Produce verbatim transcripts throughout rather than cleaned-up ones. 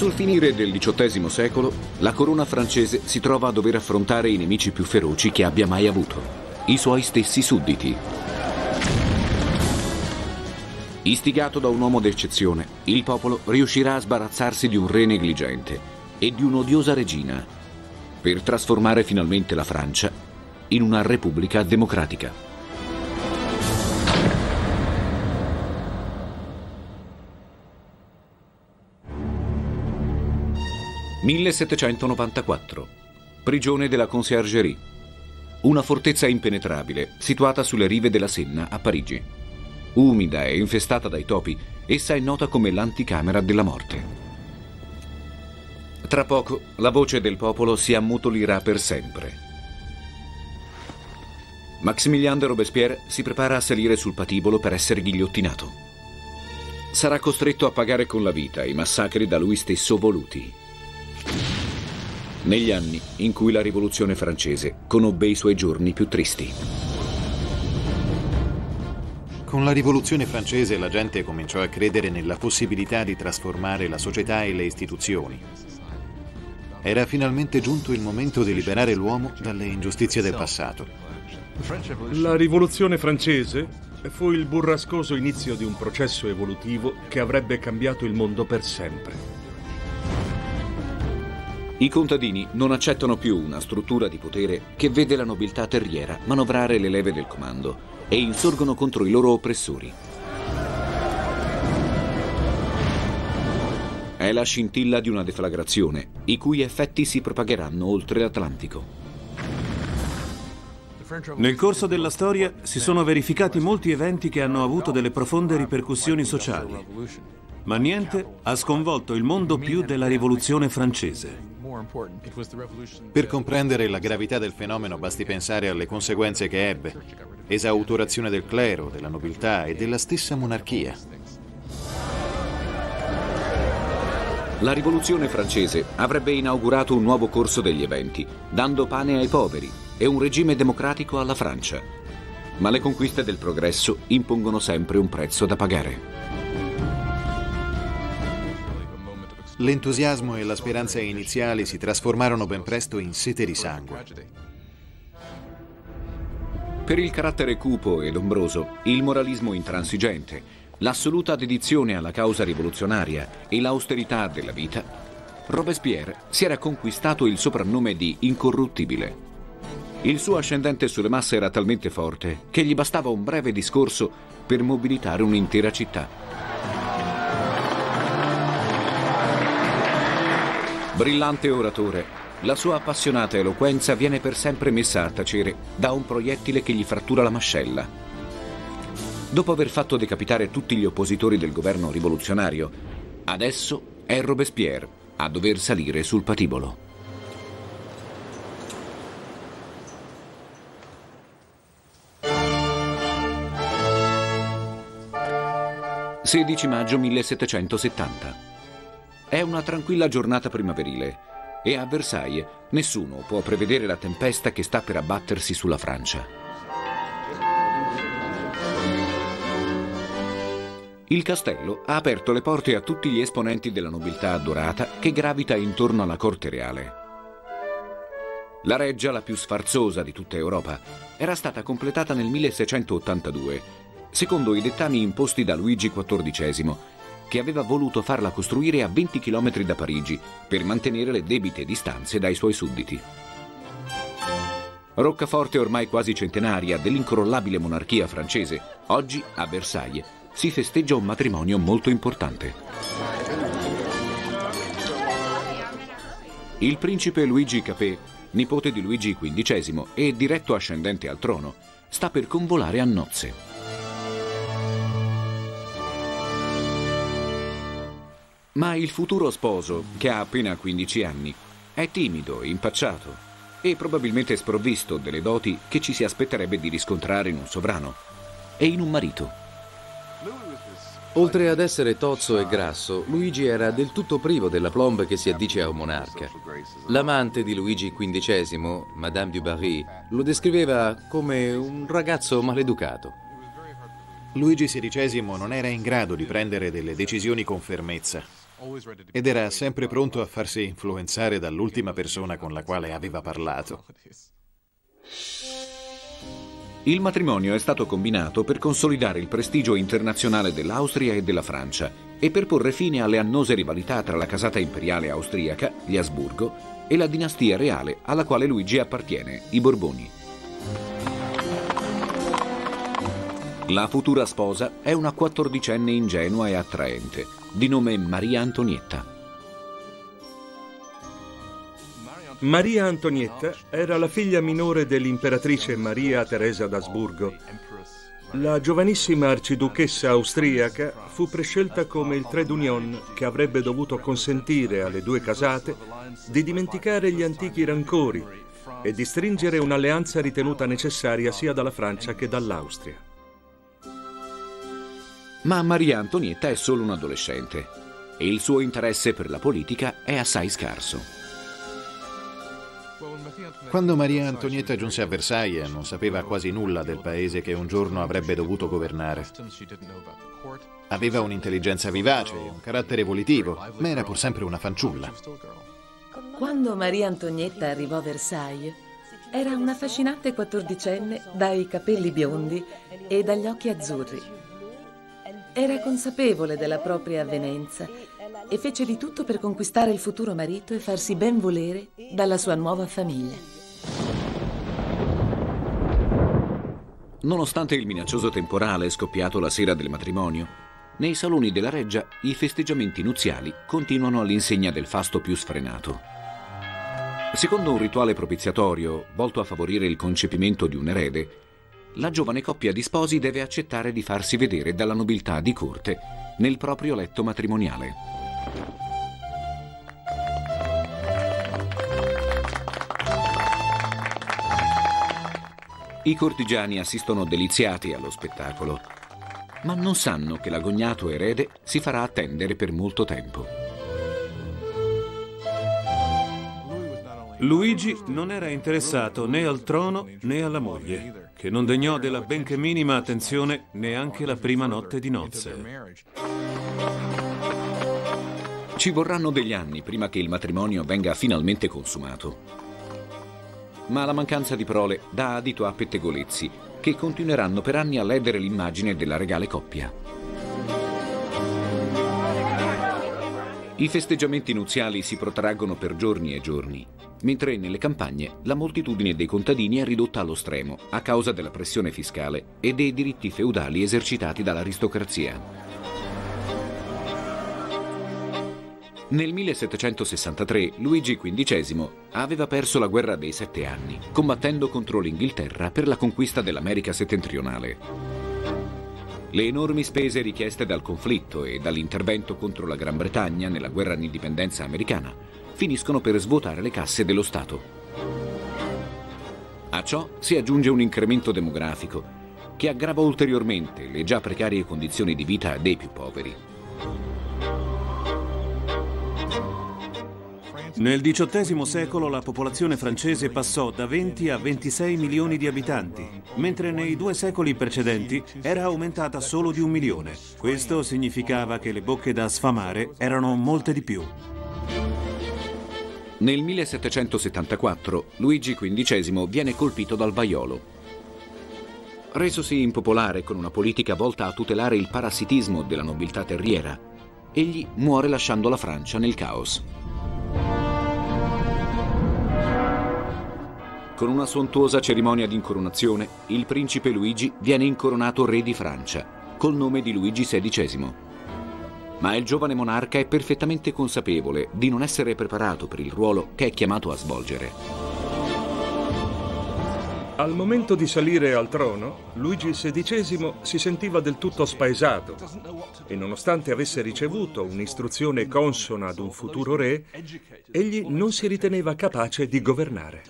Sul finire del diciottesimo secolo, la corona francese si trova a dover affrontare i nemici più feroci che abbia mai avuto, i suoi stessi sudditi. Istigato da un uomo d'eccezione, il popolo riuscirà a sbarazzarsi di un re negligente e di un'odiosa regina, per trasformare finalmente la Francia in una repubblica democratica. millesettecentonovantaquattro. Prigione della Conciergerie. Una fortezza impenetrabile situata sulle rive della Senna a Parigi. Umida e infestata dai topi, essa è nota come l'anticamera della morte. Tra poco la voce del popolo si ammutolirà per sempre. Maximilien de Robespierre si prepara a salire sul patibolo per essere ghigliottinato. Sarà costretto a pagare con la vita i massacri da lui stesso voluti. Negli anni in cui la rivoluzione francese conobbe i suoi giorni più tristi. Con la rivoluzione francese la gente cominciò a credere nella possibilità di trasformare la società e le istituzioni. Era finalmente giunto il momento di liberare l'uomo dalle ingiustizie del passato. La rivoluzione francese fu il burrascoso inizio di un processo evolutivo che avrebbe cambiato il mondo per sempre. I contadini non accettano più una struttura di potere che vede la nobiltà terriera manovrare le leve del comando e insorgono contro i loro oppressori. È la scintilla di una deflagrazione, i cui effetti si propagheranno oltre l'Atlantico. Nel corso della storia si sono verificati molti eventi che hanno avuto delle profonde ripercussioni sociali, ma niente ha sconvolto il mondo più della rivoluzione francese. Per comprendere la gravità del fenomeno basti pensare alle conseguenze che ebbe: esautorazione del clero, della nobiltà e della stessa monarchia. La rivoluzione francese avrebbe inaugurato un nuovo corso degli eventi, dando pane ai poveri e un regime democratico alla Francia. Ma le conquiste del progresso impongono sempre un prezzo da pagare. L'entusiasmo e la speranza iniziali si trasformarono ben presto in sete di sangue. Per il carattere cupo ed ombroso, il moralismo intransigente, l'assoluta dedizione alla causa rivoluzionaria e l'austerità della vita, Robespierre si era conquistato il soprannome di incorruttibile. Il suo ascendente sulle masse era talmente forte che gli bastava un breve discorso per mobilitare un'intera città. Brillante oratore, la sua appassionata eloquenza viene per sempre messa a tacere da un proiettile che gli frattura la mascella. Dopo aver fatto decapitare tutti gli oppositori del governo rivoluzionario, adesso è Robespierre a dover salire sul patibolo. sedici maggio millesettecentosettanta. È una tranquilla giornata primaverile e a Versailles nessuno può prevedere la tempesta che sta per abbattersi sulla Francia. Il castello ha aperto le porte a tutti gli esponenti della nobiltà dorata che gravita intorno alla corte reale. La reggia, la più sfarzosa di tutta Europa, era stata completata nel milleseicentottantadue, secondo i dettami imposti da Luigi quattordicesimo, che aveva voluto farla costruire a venti chilometri da Parigi per mantenere le debite distanze dai suoi sudditi. Roccaforte ormai quasi centenaria dell'incrollabile monarchia francese, oggi a Versailles si festeggia un matrimonio molto importante. Il principe Luigi Capet, nipote di Luigi quindicesimo e diretto ascendente al trono, sta per convolare a nozze. Ma il futuro sposo, che ha appena quindici anni, è timido, impacciato e probabilmente sprovvisto delle doti che ci si aspetterebbe di riscontrare in un sovrano e in un marito. Oltre ad essere tozzo e grasso, Luigi era del tutto privo della plomb che si addice a un monarca. L'amante di Luigi quindicesimo, Madame du Barry, lo descriveva come un ragazzo maleducato. Luigi sedicesimo non era in grado di prendere delle decisioni con fermezza. ed era sempre pronto a farsi influenzare dall'ultima persona con la quale aveva parlato. Il matrimonio è stato combinato per consolidare il prestigio internazionale dell'Austria e della Francia e per porre fine alle annose rivalità tra la casata imperiale austriaca, gli Asburgo, e la dinastia reale alla quale Luigi appartiene, i Borboni. La futura sposa è una quattordicenne ingenua e attraente, di nome Maria Antonietta. Maria Antonietta era la figlia minore dell'imperatrice Maria Teresa d'Asburgo. La giovanissima arciduchessa austriaca fu prescelta come il trait d'union che avrebbe dovuto consentire alle due casate di dimenticare gli antichi rancori e di stringere un'alleanza ritenuta necessaria sia dalla Francia che dall'Austria. Ma Maria Antonietta è solo un adolescente e il suo interesse per la politica è assai scarso. Quando Maria Antonietta giunse a Versailles non sapeva quasi nulla del paese che un giorno avrebbe dovuto governare. Aveva un'intelligenza vivace e un carattere volitivo, ma era pur sempre una fanciulla. Quando Maria Antonietta arrivò a Versailles, era una affascinante quattordicenne dai capelli biondi e dagli occhi azzurri. Era consapevole della propria avvenenza e fece di tutto per conquistare il futuro marito e farsi ben volere dalla sua nuova famiglia. Nonostante il minaccioso temporale scoppiato la sera del matrimonio, nei saloni della reggia i festeggiamenti nuziali continuano all'insegna del fasto più sfrenato. Secondo un rituale propiziatorio volto a favorire il concepimento di un erede, la giovane coppia di sposi deve accettare di farsi vedere dalla nobiltà di corte nel proprio letto matrimoniale. I cortigiani assistono deliziati allo spettacolo, ma non sanno che l'agognato erede si farà attendere per molto tempo. Luigi non era interessato né al trono né alla moglie, che non degnò della benché minima attenzione neanche la prima notte di nozze. Ci vorranno degli anni prima che il matrimonio venga finalmente consumato. Ma la mancanza di prole dà adito a pettegolezzi che continueranno per anni a ledere l'immagine della regale coppia. I festeggiamenti nuziali si protraggono per giorni e giorni, mentre nelle campagne la moltitudine dei contadini è ridotta allo stremo a causa della pressione fiscale e dei diritti feudali esercitati dall'aristocrazia. Nel millesettecentosessantatré Luigi quindicesimo aveva perso la guerra dei sette anni, combattendo contro l'Inghilterra per la conquista dell'America settentrionale. Le enormi spese richieste dal conflitto e dall'intervento contro la Gran Bretagna nella guerra d'indipendenza americana finiscono per svuotare le casse dello Stato. A ciò si aggiunge un incremento demografico che aggrava ulteriormente le già precarie condizioni di vita dei più poveri. Nel diciottesimo secolo la popolazione francese passò da venti a ventisei milioni di abitanti, mentre nei due secoli precedenti era aumentata solo di un milione. Questo significava che le bocche da sfamare erano molte di più. Nel millesettecentosettantaquattro Luigi quindicesimo viene colpito dal vaiolo. Resosi impopolare con una politica volta a tutelare il parassitismo della nobiltà terriera, egli muore lasciando la Francia nel caos. Con una sontuosa cerimonia di incoronazione, il principe Luigi viene incoronato re di Francia, col nome di Luigi sedicesimo. Ma il giovane monarca è perfettamente consapevole di non essere preparato per il ruolo che è chiamato a svolgere. Al momento di salire al trono, Luigi sedicesimo si sentiva del tutto spaesato e nonostante avesse ricevuto un'istruzione consona ad un futuro re, egli non si riteneva capace di governare.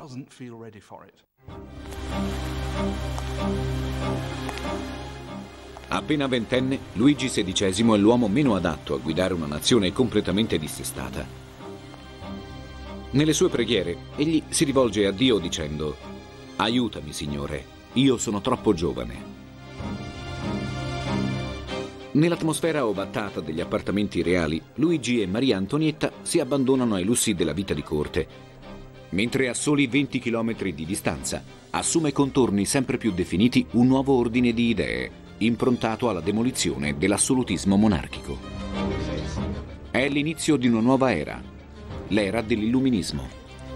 Appena ventenne, Luigi sedicesimo è l'uomo meno adatto a guidare una nazione completamente dissestata. Nelle sue preghiere, egli si rivolge a Dio dicendo: «Aiutami, Signore, io sono troppo giovane». Nell'atmosfera ovattata degli appartamenti reali, Luigi e Maria Antonietta si abbandonano ai lussi della vita di corte, mentre a soli venti chilometri di distanza assume contorni sempre più definiti un nuovo ordine di idee, improntato alla demolizione dell'assolutismo monarchico. È l'inizio di una nuova era, l'era dell'illuminismo.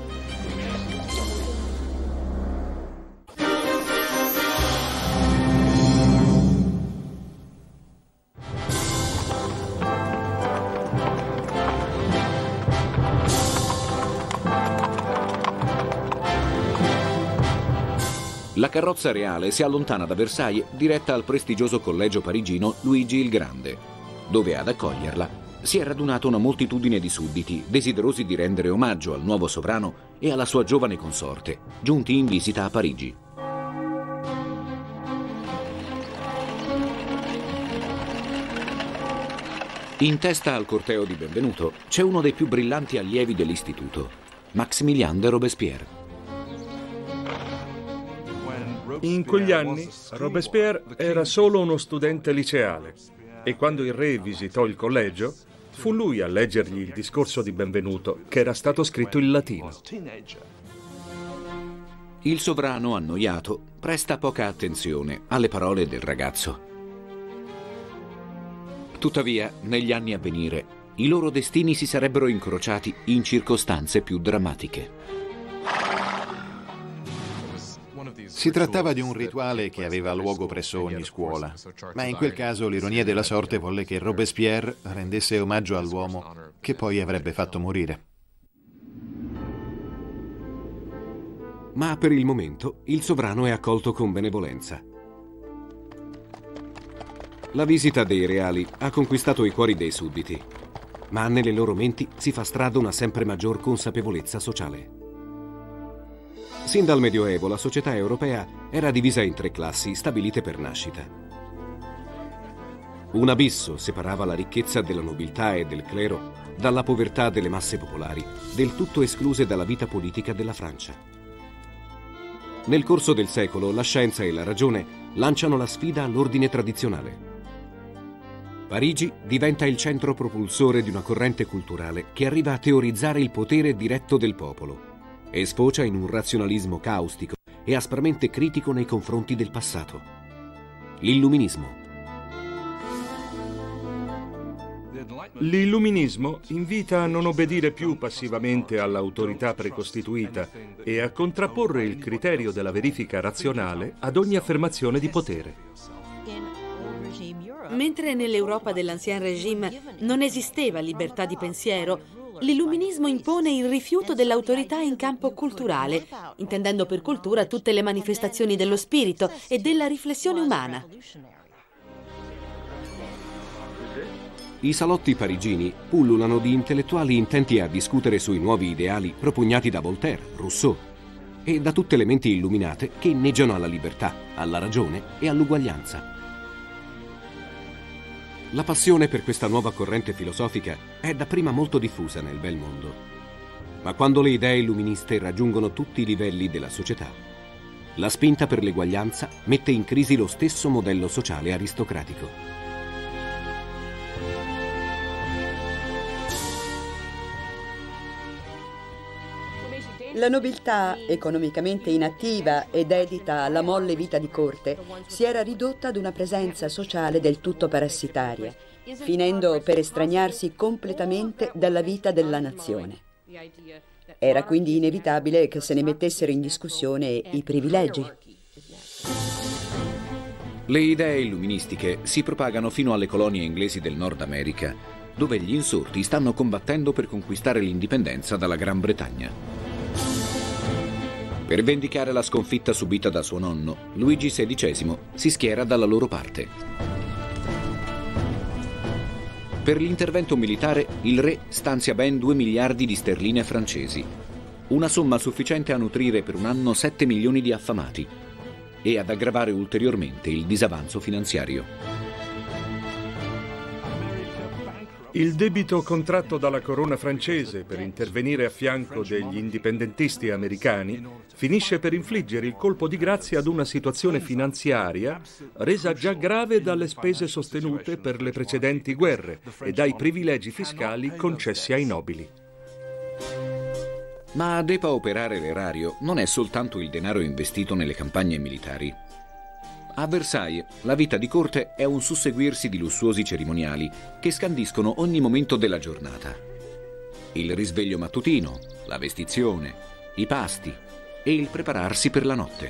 La carrozza reale si allontana da Versailles diretta al prestigioso collegio parigino Luigi il Grande, dove ad accoglierla si è radunata una moltitudine di sudditi desiderosi di rendere omaggio al nuovo sovrano e alla sua giovane consorte, giunti in visita a Parigi. In testa al corteo di benvenuto c'è uno dei più brillanti allievi dell'istituto, Maximilien de Robespierre. In quegli anni Robespierre era solo uno studente liceale e quando il re visitò il collegio fu lui a leggergli il discorso di benvenuto che era stato scritto in latino. Il sovrano, annoiato, presta poca attenzione alle parole del ragazzo. Tuttavia, negli anni a venire, i loro destini si sarebbero incrociati in circostanze più drammatiche. Si trattava di un rituale che aveva luogo presso ogni scuola, ma in quel caso l'ironia della sorte volle che Robespierre rendesse omaggio all'uomo che poi avrebbe fatto morire. Ma per il momento il sovrano è accolto con benevolenza. La visita dei reali ha conquistato i cuori dei sudditi, ma nelle loro menti si fa strada una sempre maggior consapevolezza sociale. Sin dal Medioevo la società europea era divisa in tre classi stabilite per nascita. Un abisso separava la ricchezza della nobiltà e del clero dalla povertà delle masse popolari, del tutto escluse dalla vita politica della Francia. Nel corso del secolo la scienza e la ragione lanciano la sfida all'ordine tradizionale. Parigi diventa il centro propulsore di una corrente culturale che arriva a teorizzare il potere diretto del popolo e sfocia in un razionalismo caustico e aspramente critico nei confronti del passato. L'illuminismo. L'illuminismo invita a non obbedire più passivamente all'autorità precostituita e a contrapporre il criterio della verifica razionale ad ogni affermazione di potere. Mentre nell'Europa dell'Ancien Régime non esisteva libertà di pensiero, l'illuminismo impone il rifiuto dell'autorità in campo culturale, intendendo per cultura tutte le manifestazioni dello spirito e della riflessione umana. I salotti parigini pullulano di intellettuali intenti a discutere sui nuovi ideali propugnati da Voltaire, Rousseau e da tutte le menti illuminate che inneggiano alla libertà, alla ragione e all'uguaglianza. La passione per questa nuova corrente filosofica è dapprima molto diffusa nel bel mondo. Ma quando le idee illuministe raggiungono tutti i livelli della società, la spinta per l'eguaglianza mette in crisi lo stesso modello sociale aristocratico. La nobiltà, economicamente inattiva e dedita alla molle vita di corte, si era ridotta ad una presenza sociale del tutto parassitaria, finendo per estraniarsi completamente dalla vita della nazione. Era quindi inevitabile che se ne mettessero in discussione i privilegi. Le idee illuministiche si propagano fino alle colonie inglesi del Nord America, dove gli insorti stanno combattendo per conquistare l'indipendenza dalla Gran Bretagna. Per vendicare la sconfitta subita da suo nonno, Luigi sedicesimo si schiera dalla loro parte. Per l'intervento militare, il re stanzia ben due miliardi di sterline francesi, una somma sufficiente a nutrire per un anno sette milioni di affamati e ad aggravare ulteriormente il disavanzo finanziario. Il debito contratto dalla corona francese per intervenire a fianco degli indipendentisti americani finisce per infliggere il colpo di grazia ad una situazione finanziaria resa già grave dalle spese sostenute per le precedenti guerre e dai privilegi fiscali concessi ai nobili. Ma a depauperare l'erario non è soltanto il denaro investito nelle campagne militari. A Versailles la vita di corte è un susseguirsi di lussuosi cerimoniali che scandiscono ogni momento della giornata. Il risveglio mattutino, la vestizione, i pasti e il prepararsi per la notte.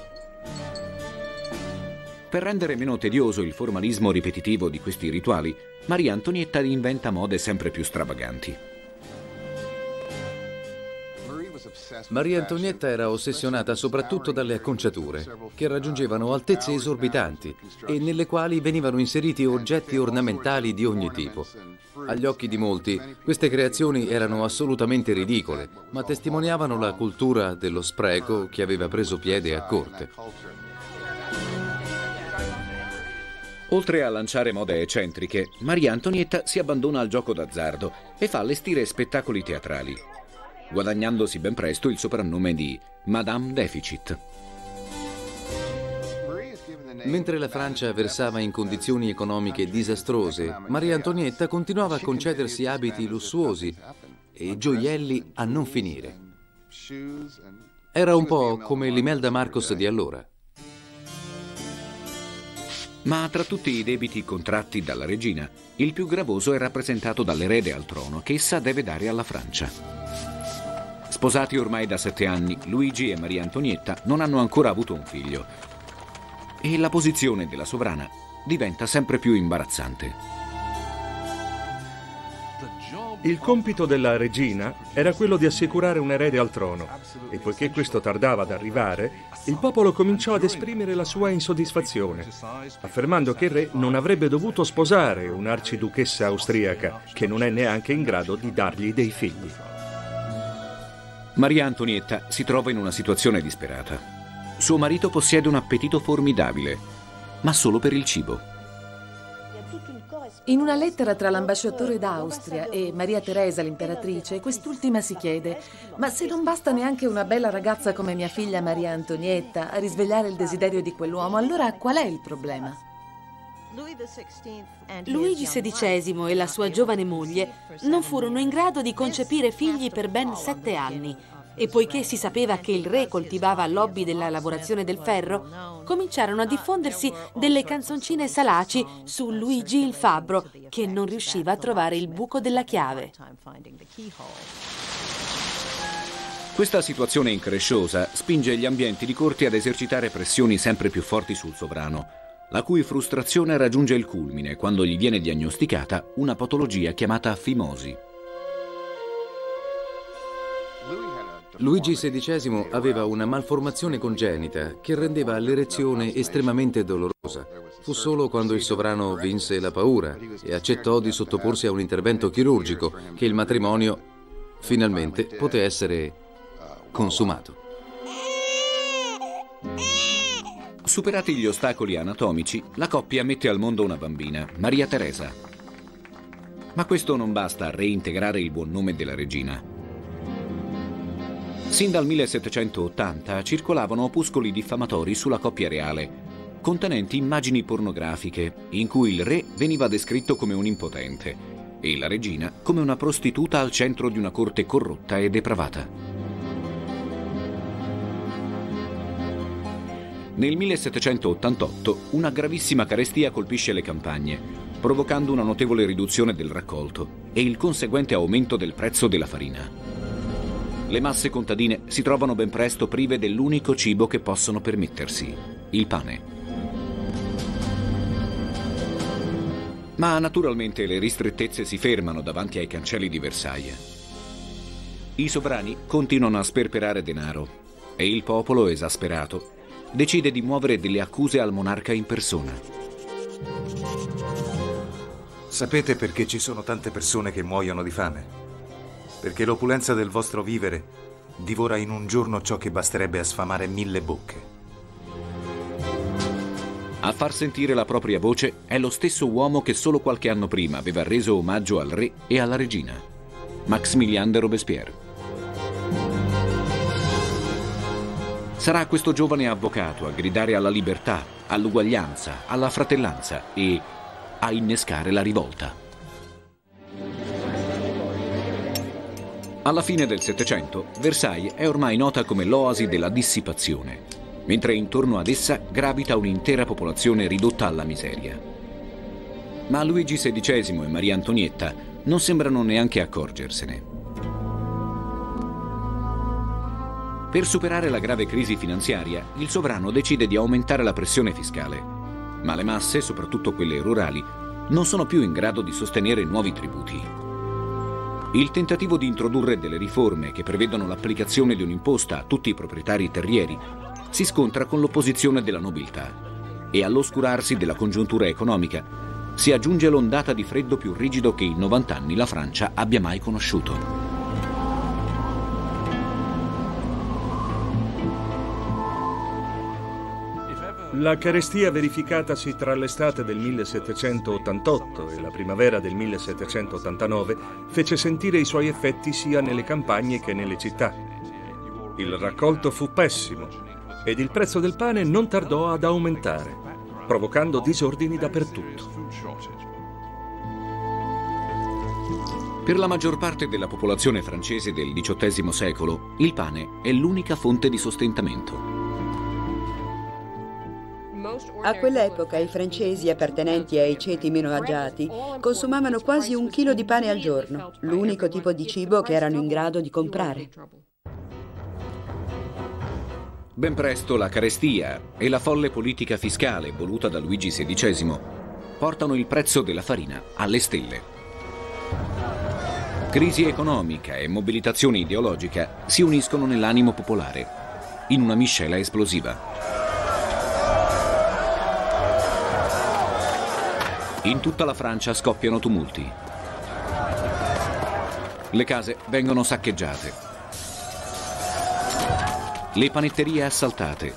Per rendere meno tedioso il formalismo ripetitivo di questi rituali, Maria Antonietta inventa mode sempre più stravaganti. Maria Antonietta era ossessionata soprattutto dalle acconciature, che raggiungevano altezze esorbitanti e nelle quali venivano inseriti oggetti ornamentali di ogni tipo. Agli occhi di molti, queste creazioni erano assolutamente ridicole, ma testimoniavano la cultura dello spreco che aveva preso piede a corte. Oltre a lanciare mode eccentriche, Maria Antonietta si abbandona al gioco d'azzardo e fa allestire spettacoli teatrali, guadagnandosi ben presto il soprannome di Madame Deficit. Mentre la Francia versava in condizioni economiche disastrose, Maria Antonietta continuava a concedersi abiti lussuosi e gioielli a non finire. Era un po' come l'Imelda Marcos di allora. Ma tra tutti i debiti contratti dalla regina, il più gravoso è rappresentato dall'erede al trono che essa deve dare alla Francia. Sposati ormai da sette anni, Luigi e Maria Antonietta non hanno ancora avuto un figlio e la posizione della sovrana diventa sempre più imbarazzante. Il compito della regina era quello di assicurare un erede al trono e poiché questo tardava ad arrivare, il popolo cominciò ad esprimere la sua insoddisfazione, affermando che il re non avrebbe dovuto sposare un'arciduchessa austriaca che non è neanche in grado di dargli dei figli. Maria Antonietta si trova in una situazione disperata. Suo marito possiede un appetito formidabile, ma solo per il cibo. In una lettera tra l'ambasciatore d'Austria e Maria Teresa, l'imperatrice, quest'ultima si chiede: ma se non basta neanche una bella ragazza come mia figlia Maria Antonietta a risvegliare il desiderio di quell'uomo, allora qual è il problema? Luigi sedicesimo e la sua giovane moglie non furono in grado di concepire figli per ben sette anni e poiché si sapeva che il re coltivava l'hobby della lavorazione del ferro, cominciarono a diffondersi delle canzoncine salaci su Luigi il fabbro, che non riusciva a trovare il buco della chiave. Questa situazione incresciosa spinge gli ambienti di corte ad esercitare pressioni sempre più forti sul sovrano, la cui frustrazione raggiunge il culmine quando gli viene diagnosticata una patologia chiamata fimosi. Luigi sedicesimo aveva una malformazione congenita che rendeva l'erezione estremamente dolorosa. Fu solo quando il sovrano vinse la paura e accettò di sottoporsi a un intervento chirurgico che il matrimonio finalmente poté essere consumato. Superati gli ostacoli anatomici, la coppia mette al mondo una bambina, Maria Teresa. Ma questo non basta a reintegrare il buon nome della regina. Sin dal millesettecentottanta circolavano opuscoli diffamatori sulla coppia reale, contenenti immagini pornografiche in cui il re veniva descritto come un impotente e la regina come una prostituta al centro di una corte corrotta e depravata. Nel millesettecentottantotto una gravissima carestia colpisce le campagne, provocando una notevole riduzione del raccolto e il conseguente aumento del prezzo della farina. Le masse contadine si trovano ben presto prive dell'unico cibo che possono permettersi, il pane. Ma naturalmente le ristrettezze si fermano davanti ai cancelli di Versailles. I sovrani continuano a sperperare denaro e il popolo, esasperato, decide di muovere delle accuse al monarca in persona. Sapete perché ci sono tante persone che muoiono di fame? Perché l'opulenza del vostro vivere divora in un giorno ciò che basterebbe a sfamare mille bocche. A far sentire la propria voce è lo stesso uomo che solo qualche anno prima aveva reso omaggio al re e alla regina, Maximilien de Robespierre. Sarà questo giovane avvocato a gridare alla libertà, all'uguaglianza, alla fratellanza e a innescare la rivolta. Alla fine del Settecento, Versailles è ormai nota come l'oasi della dissipazione, mentre intorno ad essa gravita un'intera popolazione ridotta alla miseria. Ma Luigi sedicesimo e Maria Antonietta non sembrano neanche accorgersene. Per superare la grave crisi finanziaria, il sovrano decide di aumentare la pressione fiscale, ma le masse, soprattutto quelle rurali, non sono più in grado di sostenere nuovi tributi. Il tentativo di introdurre delle riforme che prevedono l'applicazione di un'imposta a tutti i proprietari terrieri si scontra con l'opposizione della nobiltà e all'oscurarsi della congiuntura economica si aggiunge l'ondata di freddo più rigido che in novanta anni la Francia abbia mai conosciuto. La carestia verificatasi tra l'estate del millesettecentottantotto e la primavera del millesettecentottantanove fece sentire i suoi effetti sia nelle campagne che nelle città. Il raccolto fu pessimo ed il prezzo del pane non tardò ad aumentare, provocando disordini dappertutto. Per la maggior parte della popolazione francese del diciottesimo secolo, il pane è l'unica fonte di sostentamento. A quell'epoca i francesi appartenenti ai ceti meno agiati consumavano quasi un chilo di pane al giorno, l'unico tipo di cibo che erano in grado di comprare. Ben presto la carestia e la folle politica fiscale voluta da Luigi sedicesimo portano il prezzo della farina alle stelle. Crisi economica e mobilitazione ideologica si uniscono nell'animo popolare, in una miscela esplosiva. In tutta la Francia scoppiano tumulti. Le case vengono saccheggiate. Le panetterie assaltate.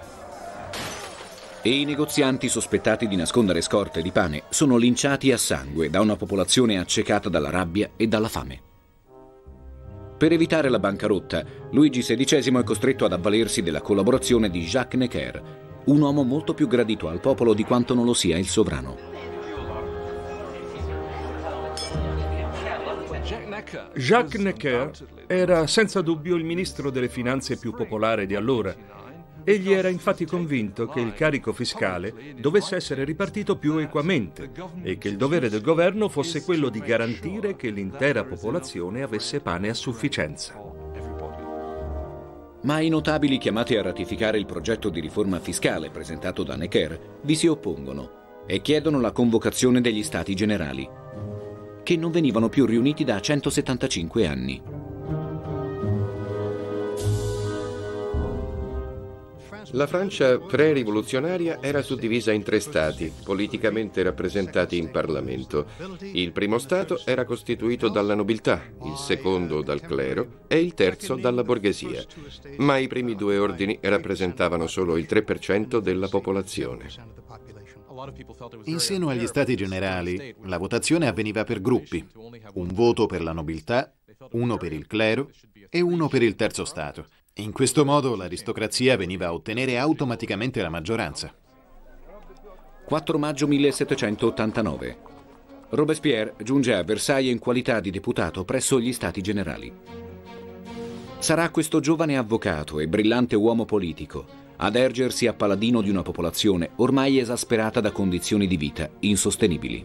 E i negozianti sospettati di nascondere scorte di pane sono linciati a sangue da una popolazione accecata dalla rabbia e dalla fame. Per evitare la bancarotta, Luigi sedicesimo è costretto ad avvalersi della collaborazione di Jacques Necker, un uomo molto più gradito al popolo di quanto non lo sia il sovrano. Jacques Necker era senza dubbio il ministro delle finanze più popolare di allora. Egli era infatti convinto che il carico fiscale dovesse essere ripartito più equamente e che il dovere del governo fosse quello di garantire che l'intera popolazione avesse pane a sufficienza. Ma i notabili chiamati a ratificare il progetto di riforma fiscale presentato da Necker vi si oppongono e chiedono la convocazione degli Stati Generali, che non venivano più riuniti da centosettantacinque anni. La Francia pre-rivoluzionaria era suddivisa in tre stati, politicamente rappresentati in Parlamento. Il primo stato era costituito dalla nobiltà, il secondo dal clero e il terzo dalla borghesia. Ma i primi due ordini rappresentavano solo il tre per cento della popolazione. In seno agli Stati Generali, la votazione avveniva per gruppi, un voto per la nobiltà, uno per il clero e uno per il terzo Stato. In questo modo l'aristocrazia veniva a ottenere automaticamente la maggioranza. quattro maggio millesettecentottantanove. Robespierre giunge a Versailles in qualità di deputato presso gli Stati Generali. Sarà questo giovane avvocato e brillante uomo politico ad ergersi a paladino di una popolazione ormai esasperata da condizioni di vita insostenibili.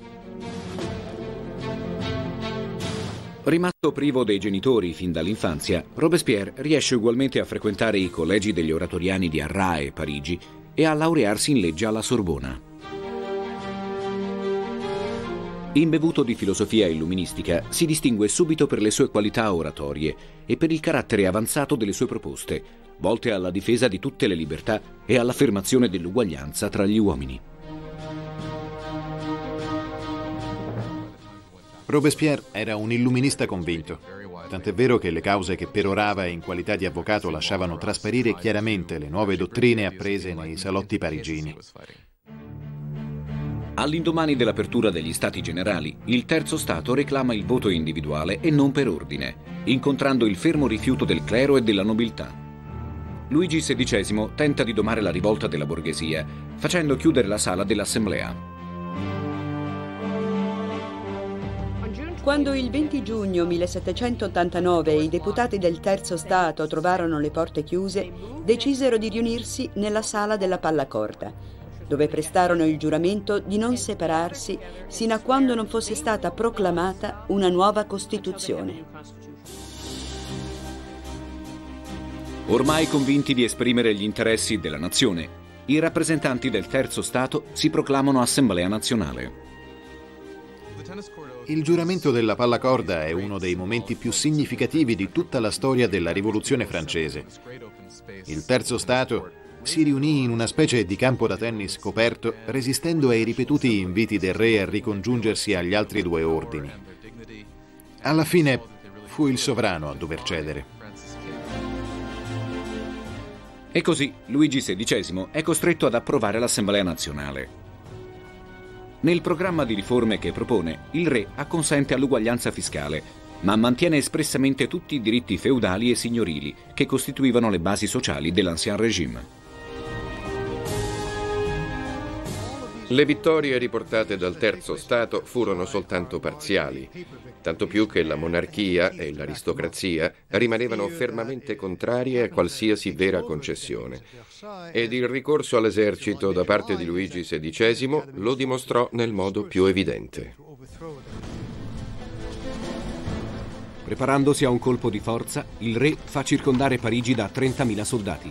Rimasto privo dei genitori fin dall'infanzia, Robespierre riesce ugualmente a frequentare i collegi degli oratoriani di Arras e Parigi e a laurearsi in legge alla Sorbona. Imbevuto di filosofia illuministica, si distingue subito per le sue qualità oratorie e per il carattere avanzato delle sue proposte, volte alla difesa di tutte le libertà e all'affermazione dell'uguaglianza tra gli uomini. Robespierre era un illuminista convinto, tant'è vero che le cause che perorava in qualità di avvocato lasciavano trasparire chiaramente le nuove dottrine apprese nei salotti parigini. All'indomani dell'apertura degli Stati Generali, il Terzo Stato reclama il voto individuale e non per ordine, incontrando il fermo rifiuto del clero e della nobiltà. Luigi sedicesimo tenta di domare la rivolta della borghesia, facendo chiudere la sala dell'Assemblea. Quando il venti giugno millesettecentottantanove i deputati del Terzo Stato trovarono le porte chiuse, decisero di riunirsi nella sala della Pallacorda, dove prestarono il giuramento di non separarsi sino a quando non fosse stata proclamata una nuova Costituzione. Ormai convinti di esprimere gli interessi della nazione, i rappresentanti del Terzo Stato si proclamano Assemblea Nazionale. Il giuramento della Pallacorda è uno dei momenti più significativi di tutta la storia della Rivoluzione francese. Il Terzo Stato si riunì in una specie di campo da tennis coperto, resistendo ai ripetuti inviti del re a ricongiungersi agli altri due ordini. Alla fine fu il sovrano a dover cedere. E così Luigi sedicesimo è costretto ad approvare l'Assemblea Nazionale. Nel programma di riforme che propone, il re acconsente all'uguaglianza fiscale, ma mantiene espressamente tutti i diritti feudali e signorili che costituivano le basi sociali dell'Ancien Régime. Le vittorie riportate dal Terzo Stato furono soltanto parziali, tanto più che la monarchia e l'aristocrazia rimanevano fermamente contrarie a qualsiasi vera concessione. Ed il ricorso all'esercito da parte di Luigi sedicesimo lo dimostrò nel modo più evidente. Preparandosi a un colpo di forza, il re fa circondare Parigi da trentamila soldati.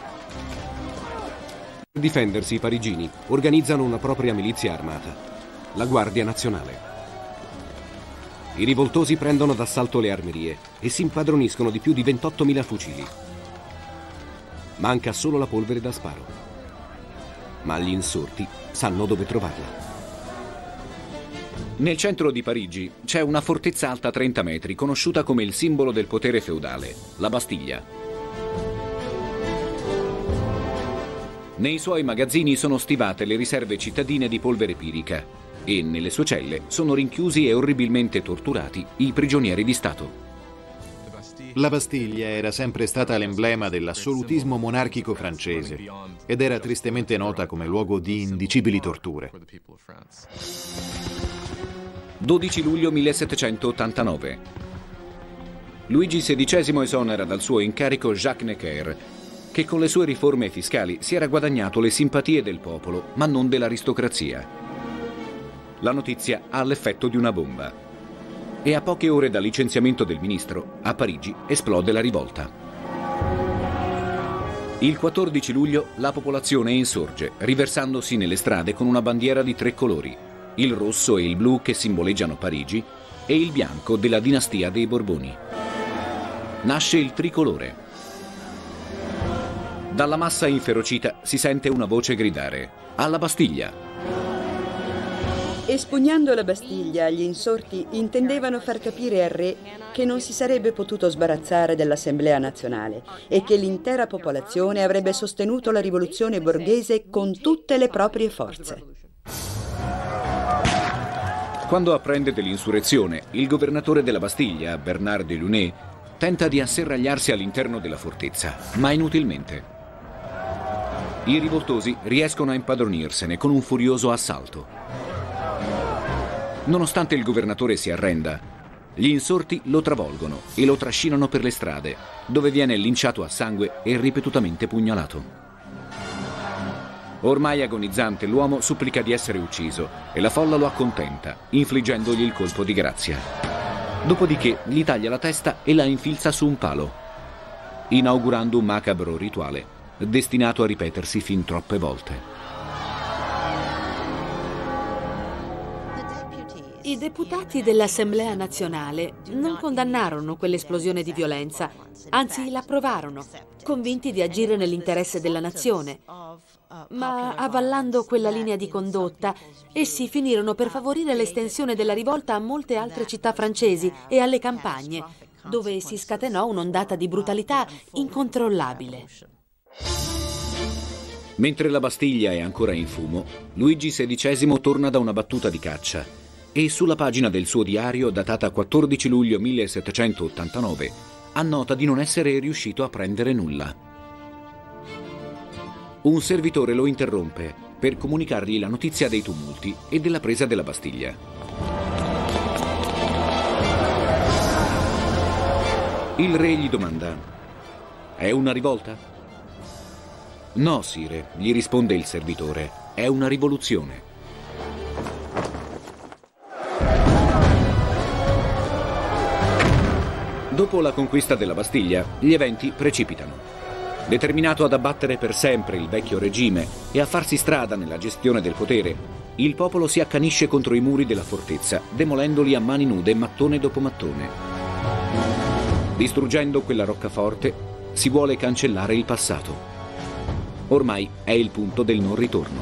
Per difendersi, i parigini organizzano una propria milizia armata, la Guardia Nazionale. I rivoltosi prendono d'assalto le armerie e si impadroniscono di più di ventottomila fucili. Manca solo la polvere da sparo. Ma gli insorti sanno dove trovarla. Nel centro di Parigi c'è una fortezza alta trenta metri, conosciuta come il simbolo del potere feudale, la Bastiglia. Nei suoi magazzini sono stivate le riserve cittadine di polvere pirica e nelle sue celle sono rinchiusi e orribilmente torturati i prigionieri di Stato. La Bastiglia era sempre stata l'emblema dell'assolutismo monarchico francese ed era tristemente nota come luogo di indicibili torture. dodici luglio millesettecentottantanove. Luigi sedicesimo esonera dal suo incarico Jacques Necker, che con le sue riforme fiscali si era guadagnato le simpatie del popolo, ma non dell'aristocrazia. La notizia ha l'effetto di una bomba. E a poche ore dal licenziamento del ministro, a Parigi esplode la rivolta. Il quattordici luglio la popolazione insorge, riversandosi nelle strade con una bandiera di tre colori, il rosso e il blu che simboleggiano Parigi e il bianco della dinastia dei Borboni. Nasce il tricolore. Dalla massa inferocita si sente una voce gridare: alla Bastiglia! Espugnando la Bastiglia, gli insorti intendevano far capire al re che non si sarebbe potuto sbarazzare dell'Assemblea Nazionale e che l'intera popolazione avrebbe sostenuto la rivoluzione borghese con tutte le proprie forze. Quando apprende dell'insurrezione, il governatore della Bastiglia, Bernard de Launay, tenta di asserragliarsi all'interno della fortezza, ma inutilmente. I rivoltosi riescono a impadronirsene con un furioso assalto. Nonostante il governatore si arrenda, gli insorti lo travolgono e lo trascinano per le strade, dove viene linciato a sangue e ripetutamente pugnalato. Ormai agonizzante, l'uomo supplica di essere ucciso e la folla lo accontenta, infliggendogli il colpo di grazia. Dopodiché gli taglia la testa e la infilza su un palo, inaugurando un macabro rituale destinato a ripetersi fin troppe volte. I deputati dell'Assemblea Nazionale non condannarono quell'esplosione di violenza, anzi l'approvarono, convinti di agire nell'interesse della nazione. Ma avallando quella linea di condotta, essi finirono per favorire l'estensione della rivolta a molte altre città francesi e alle campagne, dove si scatenò un'ondata di brutalità incontrollabile. Mentre la Bastiglia è ancora in fumo, Luigi sedicesimo torna da una battuta di caccia e sulla pagina del suo diario, datata quattordici luglio millesettecentottantanove, annota di non essere riuscito a prendere nulla. Un servitore lo interrompe per comunicargli la notizia dei tumulti e della presa della Bastiglia. Il re gli domanda: «È una rivolta?» «No, sire», gli risponde il servitore, «è una rivoluzione». Dopo la conquista della Bastiglia, gli eventi precipitano. Determinato ad abbattere per sempre il vecchio regime e a farsi strada nella gestione del potere, il popolo si accanisce contro i muri della fortezza, demolendoli a mani nude mattone dopo mattone. Distruggendo quella roccaforte, si vuole cancellare il passato. Ormai è il punto del non ritorno.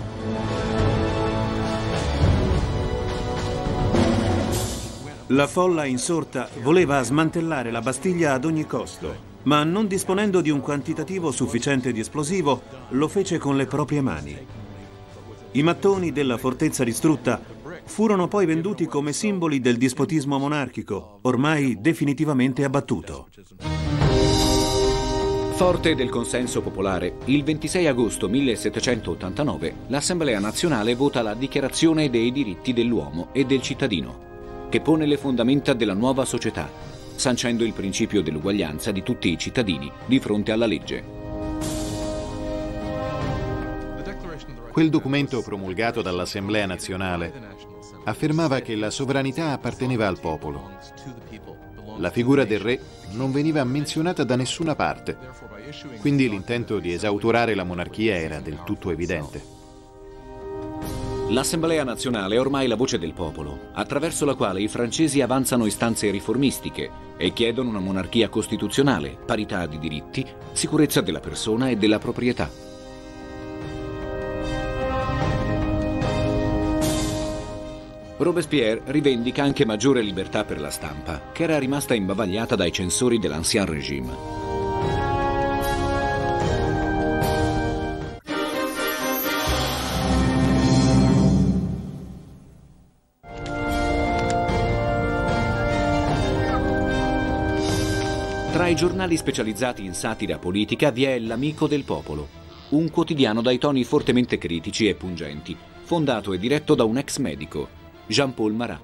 La folla insorta voleva smantellare la Bastiglia ad ogni costo, ma non disponendo di un quantitativo sufficiente di esplosivo, lo fece con le proprie mani. I mattoni della fortezza distrutta furono poi venduti come simboli del dispotismo monarchico, ormai definitivamente abbattuto. Forte del consenso popolare, il ventisei agosto millesettecentottantanove l'Assemblea nazionale vota la Dichiarazione dei diritti dell'uomo e del cittadino, che pone le fondamenta della nuova società, sancendo il principio dell'uguaglianza di tutti i cittadini di fronte alla legge. Quel documento promulgato dall'Assemblea nazionale affermava che la sovranità apparteneva al popolo. La figura del re non veniva menzionata da nessuna parte, quindi l'intento di esautorare la monarchia era del tutto evidente. L'Assemblea nazionale è ormai la voce del popolo, attraverso la quale i francesi avanzano istanze riformistiche e chiedono una monarchia costituzionale, parità di diritti, sicurezza della persona e della proprietà. Robespierre rivendica anche maggiore libertà per la stampa, che era rimasta imbavagliata dai censori dell'Ancien Régime. Tra i giornali specializzati in satira politica vi è L'Amico del Popolo, un quotidiano dai toni fortemente critici e pungenti, fondato e diretto da un ex medico, Jean-Paul Marat.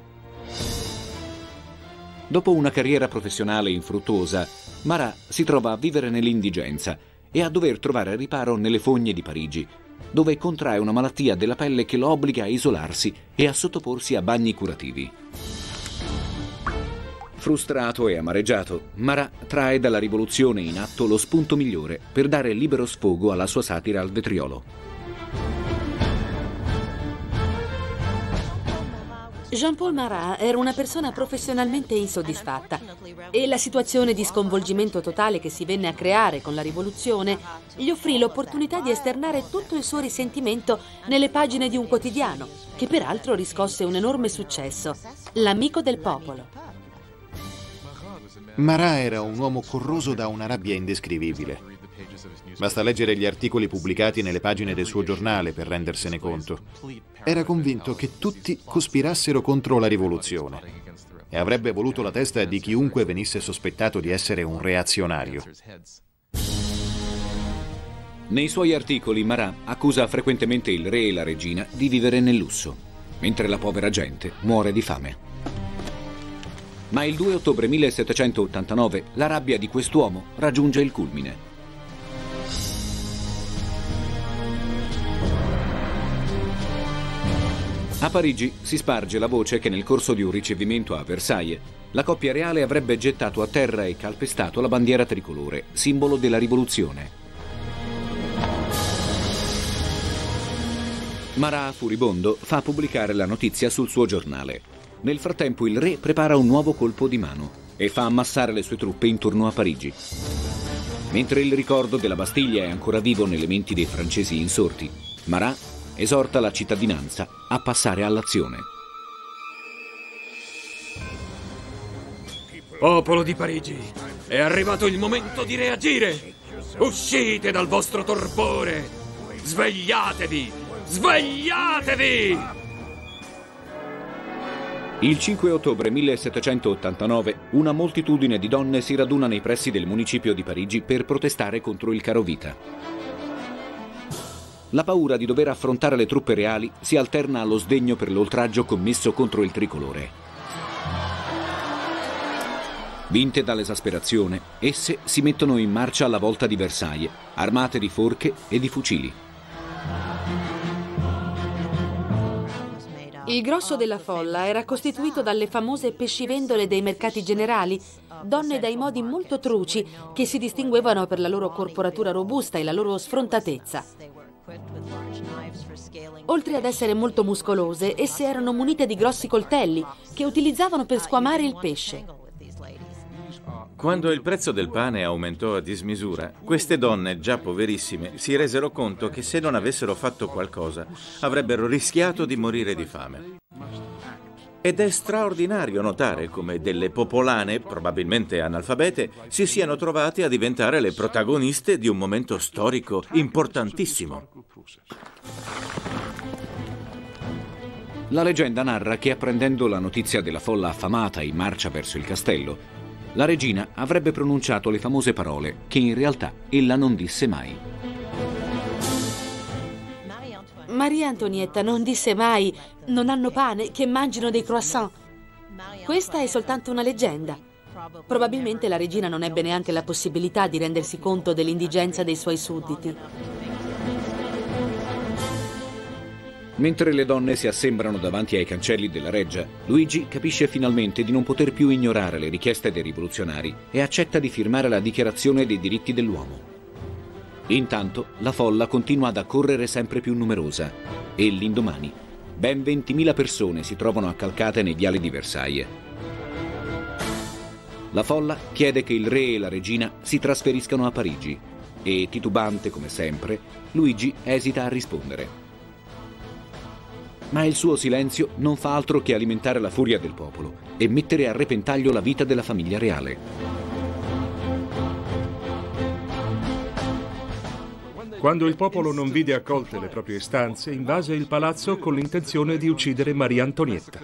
Dopo una carriera professionale infruttuosa, Marat si trova a vivere nell'indigenza e a dover trovare riparo nelle fogne di Parigi, dove contrae una malattia della pelle che lo obbliga a isolarsi e a sottoporsi a bagni curativi. Frustrato e amareggiato, Marat trae dalla rivoluzione in atto lo spunto migliore per dare libero sfogo alla sua satira al vetriolo. Jean-Paul Marat era una persona professionalmente insoddisfatta e la situazione di sconvolgimento totale che si venne a creare con la rivoluzione gli offrì l'opportunità di esternare tutto il suo risentimento nelle pagine di un quotidiano, che peraltro riscosse un enorme successo, L'Amico del Popolo. Marat era un uomo corroso da una rabbia indescrivibile. Basta leggere gli articoli pubblicati nelle pagine del suo giornale per rendersene conto. Era convinto che tutti cospirassero contro la rivoluzione e avrebbe voluto la testa di chiunque venisse sospettato di essere un reazionario. Nei suoi articoli Marat accusa frequentemente il re e la regina di vivere nel lusso, mentre la povera gente muore di fame. Ma il due ottobre millesettecentottantanove la rabbia di quest'uomo raggiunge il culmine. A Parigi si sparge la voce che nel corso di un ricevimento a Versailles la coppia reale avrebbe gettato a terra e calpestato la bandiera tricolore, simbolo della rivoluzione. Marat, furibondo, fa pubblicare la notizia sul suo giornale. Nel frattempo il re prepara un nuovo colpo di mano e fa ammassare le sue truppe intorno a Parigi. Mentre il ricordo della Bastiglia è ancora vivo nelle menti dei francesi insorti, Marat esorta la cittadinanza a passare all'azione. Popolo di Parigi, è arrivato il momento di reagire! Uscite dal vostro torpore! Svegliatevi! Svegliatevi! Il cinque ottobre millesettecentottantanove una moltitudine di donne si raduna nei pressi del municipio di Parigi per protestare contro il carovita. La paura di dover affrontare le truppe reali si alterna allo sdegno per l'oltraggio commesso contro il tricolore. Vinte dall'esasperazione, esse si mettono in marcia alla volta di Versailles, armate di forche e di fucili. Il grosso della folla era costituito dalle famose pescivendole dei mercati generali, donne dai modi molto truci che si distinguevano per la loro corporatura robusta e la loro sfrontatezza. Oltre ad essere molto muscolose, esse erano munite di grossi coltelli che utilizzavano per squamare il pesce. Quando il prezzo del pane aumentò a dismisura, queste donne, già poverissime, si resero conto che se non avessero fatto qualcosa, avrebbero rischiato di morire di fame. Ed è straordinario notare come delle popolane, probabilmente analfabete, si siano trovate a diventare le protagoniste di un momento storico importantissimo. La leggenda narra che, apprendendo la notizia della folla affamata in marcia verso il castello, la regina avrebbe pronunciato le famose parole che in realtà ella non disse mai. Maria Antonietta non disse mai «non hanno pane, che mangino dei croissant». Questa è soltanto una leggenda. Probabilmente la regina non ebbe neanche la possibilità di rendersi conto dell'indigenza dei suoi sudditi. Mentre le donne si assembrano davanti ai cancelli della reggia, Luigi capisce finalmente di non poter più ignorare le richieste dei rivoluzionari e accetta di firmare la Dichiarazione dei diritti dell'uomo. Intanto la folla continua ad accorrere sempre più numerosa e l'indomani ben ventimila persone si trovano accalcate nei viali di Versailles. La folla chiede che il re e la regina si trasferiscano a Parigi e, titubante come sempre, Luigi esita a rispondere. Ma il suo silenzio non fa altro che alimentare la furia del popolo e mettere a repentaglio la vita della famiglia reale. Quando il popolo non vide accolte le proprie istanze, invase il palazzo con l'intenzione di uccidere Maria Antonietta.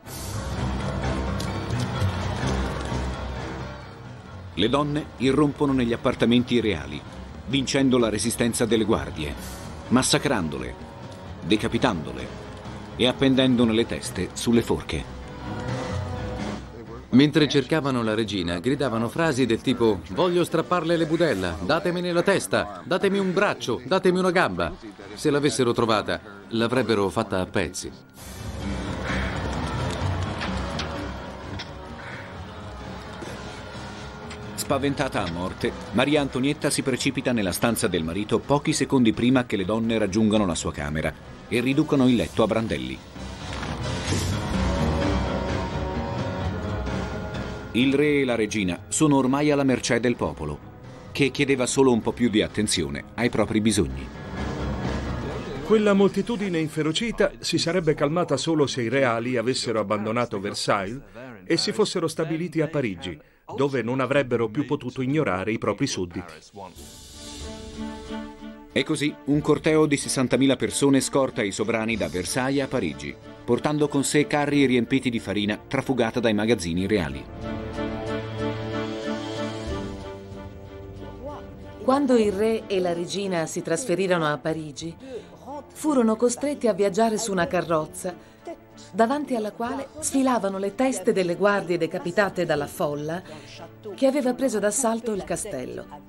Le donne irrompono negli appartamenti reali, vincendo la resistenza delle guardie, massacrandole, decapitandole e appendendone le teste sulle forche. Mentre cercavano la regina, gridavano frasi del tipo «Voglio strapparle le budella, datemene la testa, datemi un braccio, datemi una gamba». Se l'avessero trovata, l'avrebbero fatta a pezzi. Spaventata a morte, Maria Antonietta si precipita nella stanza del marito pochi secondi prima che le donne raggiungano la sua camera e riducono il letto a brandelli. Il re e la regina sono ormai alla mercé del popolo, che chiedeva solo un po' più di attenzione ai propri bisogni. Quella moltitudine inferocita si sarebbe calmata solo se i reali avessero abbandonato Versailles e si fossero stabiliti a Parigi, dove non avrebbero più potuto ignorare i propri sudditi. E così un corteo di sessantamila persone scorta i sovrani da Versailles a Parigi, portando con sé carri riempiti di farina trafugata dai magazzini reali. Quando il re e la regina si trasferirono a Parigi, furono costretti a viaggiare su una carrozza, davanti alla quale sfilavano le teste delle guardie decapitate dalla folla che aveva preso d'assalto il castello.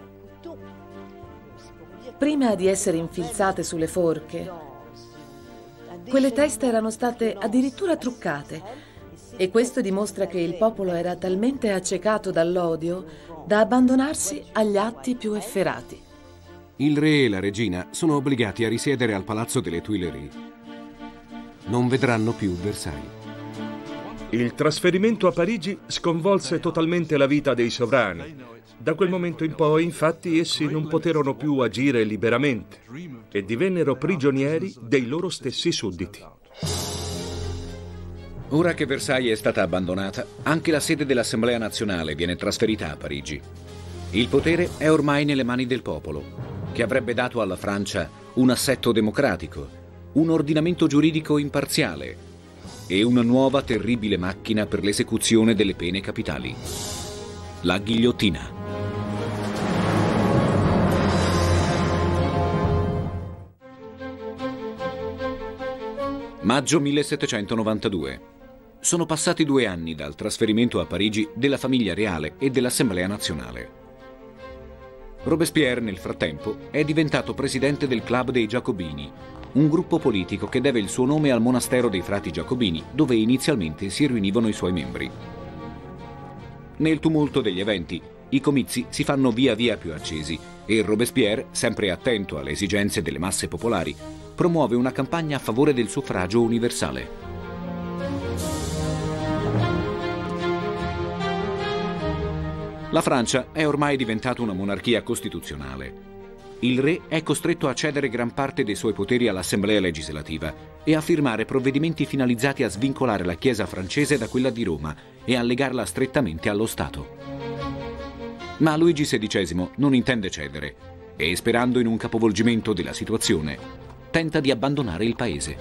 Prima di essere infilzate sulle forche, quelle teste erano state addirittura truccate, e questo dimostra che il popolo era talmente accecato dall'odio da abbandonarsi agli atti più efferati. Il re e la regina sono obbligati a risiedere al palazzo delle Tuileries. Non vedranno più Versailles. Il trasferimento a Parigi sconvolse totalmente la vita dei sovrani. Da quel momento in poi, infatti, essi non poterono più agire liberamente e divennero prigionieri dei loro stessi sudditi. Ora che Versailles è stata abbandonata, anche la sede dell'Assemblea nazionale viene trasferita a Parigi. Il potere è ormai nelle mani del popolo, che avrebbe dato alla Francia un assetto democratico, un ordinamento giuridico imparziale e una nuova terribile macchina per l'esecuzione delle pene capitali: la ghigliottina. Maggio millesettecentonovantadue. Sono passati due anni dal trasferimento a Parigi della famiglia reale e dell'Assemblea nazionale. Robespierre, nel frattempo, è diventato presidente del Club dei Giacobini, un gruppo politico che deve il suo nome al monastero dei frati giacobini, dove inizialmente si riunivano i suoi membri. Nel tumulto degli eventi, i comizi si fanno via via più accesi e Robespierre, sempre attento alle esigenze delle masse popolari, promuove una campagna a favore del suffragio universale. La Francia è ormai diventata una monarchia costituzionale. Il re è costretto a cedere gran parte dei suoi poteri all'Assemblea legislativa e a firmare provvedimenti finalizzati a svincolare la Chiesa francese da quella di Roma e a legarla strettamente allo Stato. Ma Luigi sedicesimo non intende cedere e, sperando in un capovolgimento della situazione, tenta di abbandonare il paese.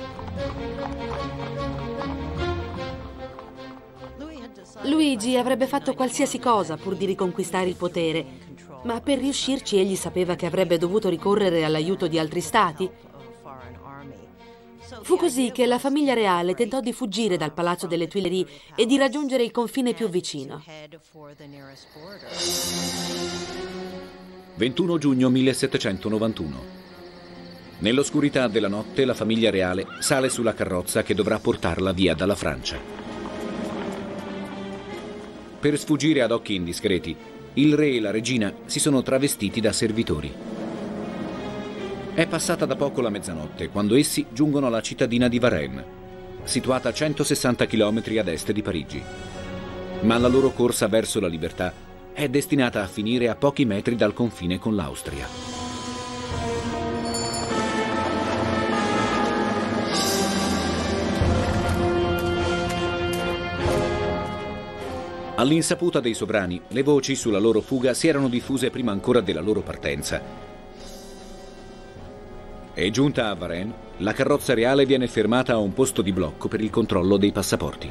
Luigi avrebbe fatto qualsiasi cosa pur di riconquistare il potere, ma per riuscirci egli sapeva che avrebbe dovuto ricorrere all'aiuto di altri stati. Fu così che la famiglia reale tentò di fuggire dal palazzo delle Tuileries e di raggiungere il confine più vicino. ventuno giugno millesettecentonovantuno. Nell'oscurità della notte la famiglia reale sale sulla carrozza che dovrà portarla via dalla Francia. Per sfuggire ad occhi indiscreti, il re e la regina si sono travestiti da servitori. È passata da poco la mezzanotte quando essi giungono alla cittadina di Varennes, situata a centosessanta chilometri ad est di Parigi. Ma la loro corsa verso la libertà è destinata a finire a pochi metri dal confine con l'Austria. All'insaputa dei sovrani, le voci sulla loro fuga si erano diffuse prima ancora della loro partenza. E giunta a Varennes, la carrozza reale viene fermata a un posto di blocco per il controllo dei passaporti.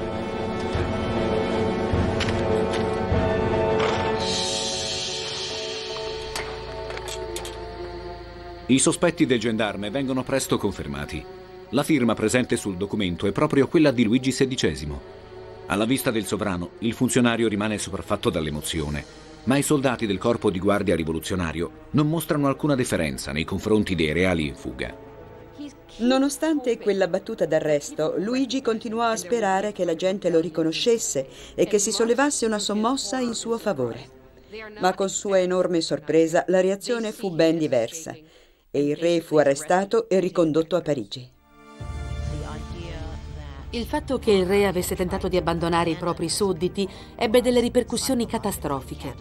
I sospetti del gendarme vengono presto confermati. La firma presente sul documento è proprio quella di Luigi sedicesimo. Alla vista del sovrano, il funzionario rimane sopraffatto dall'emozione, ma i soldati del corpo di guardia rivoluzionario non mostrano alcuna deferenza nei confronti dei reali in fuga. Nonostante quella battuta d'arresto, Luigi continuò a sperare che la gente lo riconoscesse e che si sollevasse una sommossa in suo favore. Ma con sua enorme sorpresa la reazione fu ben diversa e il re fu arrestato e ricondotto a Parigi. Il fatto che il re avesse tentato di abbandonare i propri sudditi ebbe delle ripercussioni catastrofiche.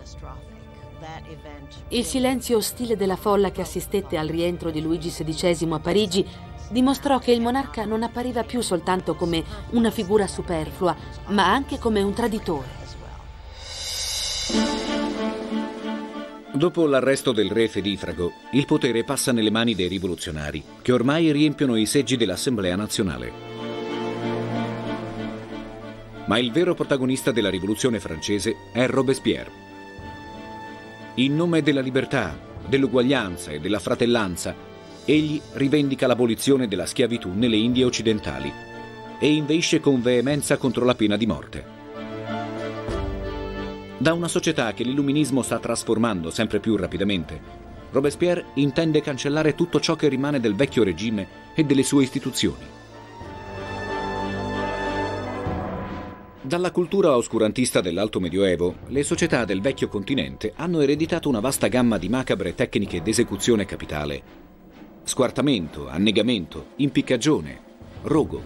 Il silenzio ostile della folla che assistette al rientro di Luigi sedicesimo a Parigi dimostrò che il monarca non appariva più soltanto come una figura superflua, ma anche come un traditore. Dopo l'arresto del re fedifrago, il potere passa nelle mani dei rivoluzionari, che ormai riempiono i seggi dell'Assemblea nazionale. Ma il vero protagonista della rivoluzione francese è Robespierre. In nome della libertà, dell'uguaglianza e della fratellanza, egli rivendica l'abolizione della schiavitù nelle Indie occidentali e inveisce con veemenza contro la pena di morte. Da una società che l'illuminismo sta trasformando sempre più rapidamente, Robespierre intende cancellare tutto ciò che rimane del vecchio regime e delle sue istituzioni. Dalla cultura oscurantista dell'Alto Medioevo, le società del vecchio continente hanno ereditato una vasta gamma di macabre tecniche d'esecuzione capitale. Squartamento, annegamento, impiccagione, rogo.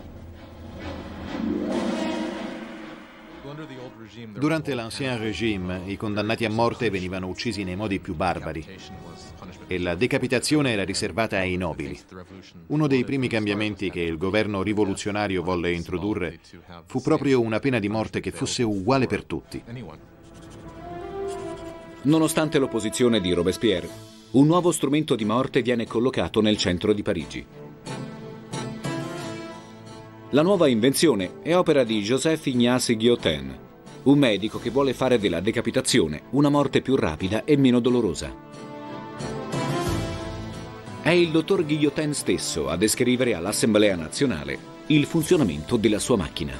Durante l'Ancien Régime, i condannati a morte venivano uccisi nei modi più barbari e la decapitazione era riservata ai nobili. Uno dei primi cambiamenti che il governo rivoluzionario volle introdurre fu proprio una pena di morte che fosse uguale per tutti. Nonostante l'opposizione di Robespierre, un nuovo strumento di morte viene collocato nel centro di Parigi. La nuova invenzione è opera di Joseph Ignace Guillotin, un medico che vuole fare della decapitazione una morte più rapida e meno dolorosa. È il dottor Guillotin stesso a descrivere all'Assemblea nazionale il funzionamento della sua macchina.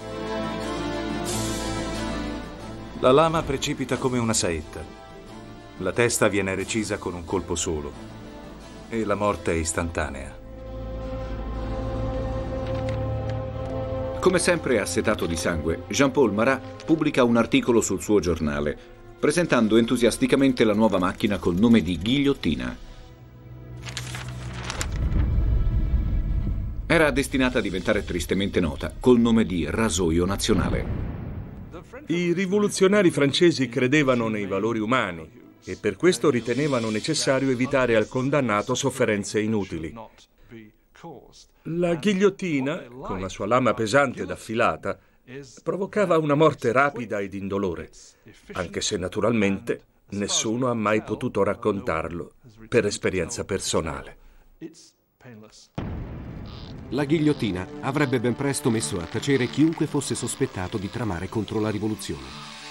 La lama precipita come una saetta. La testa viene recisa con un colpo solo e la morte è istantanea. Come sempre assetato di sangue, Jean-Paul Marat pubblica un articolo sul suo giornale, presentando entusiasticamente la nuova macchina col nome di ghigliottina. Era destinata a diventare tristemente nota col nome di rasoio nazionale. I rivoluzionari francesi credevano nei valori umani e per questo ritenevano necessario evitare al condannato sofferenze inutili. La ghigliottina, con la sua lama pesante ed affilata, provocava una morte rapida ed indolore, anche se naturalmente nessuno ha mai potuto raccontarlo per esperienza personale. La ghigliottina avrebbe ben presto messo a tacere chiunque fosse sospettato di tramare contro la rivoluzione.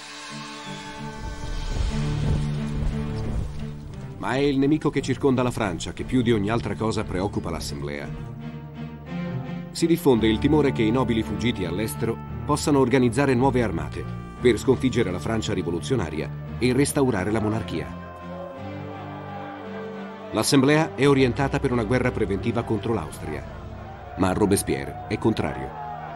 Ma è il nemico che circonda la Francia che più di ogni altra cosa preoccupa l'Assemblea. Si diffonde il timore che i nobili fuggiti all'estero possano organizzare nuove armate per sconfiggere la Francia rivoluzionaria e restaurare la monarchia. L'Assemblea è orientata per una guerra preventiva contro l'Austria, ma Robespierre è contrario.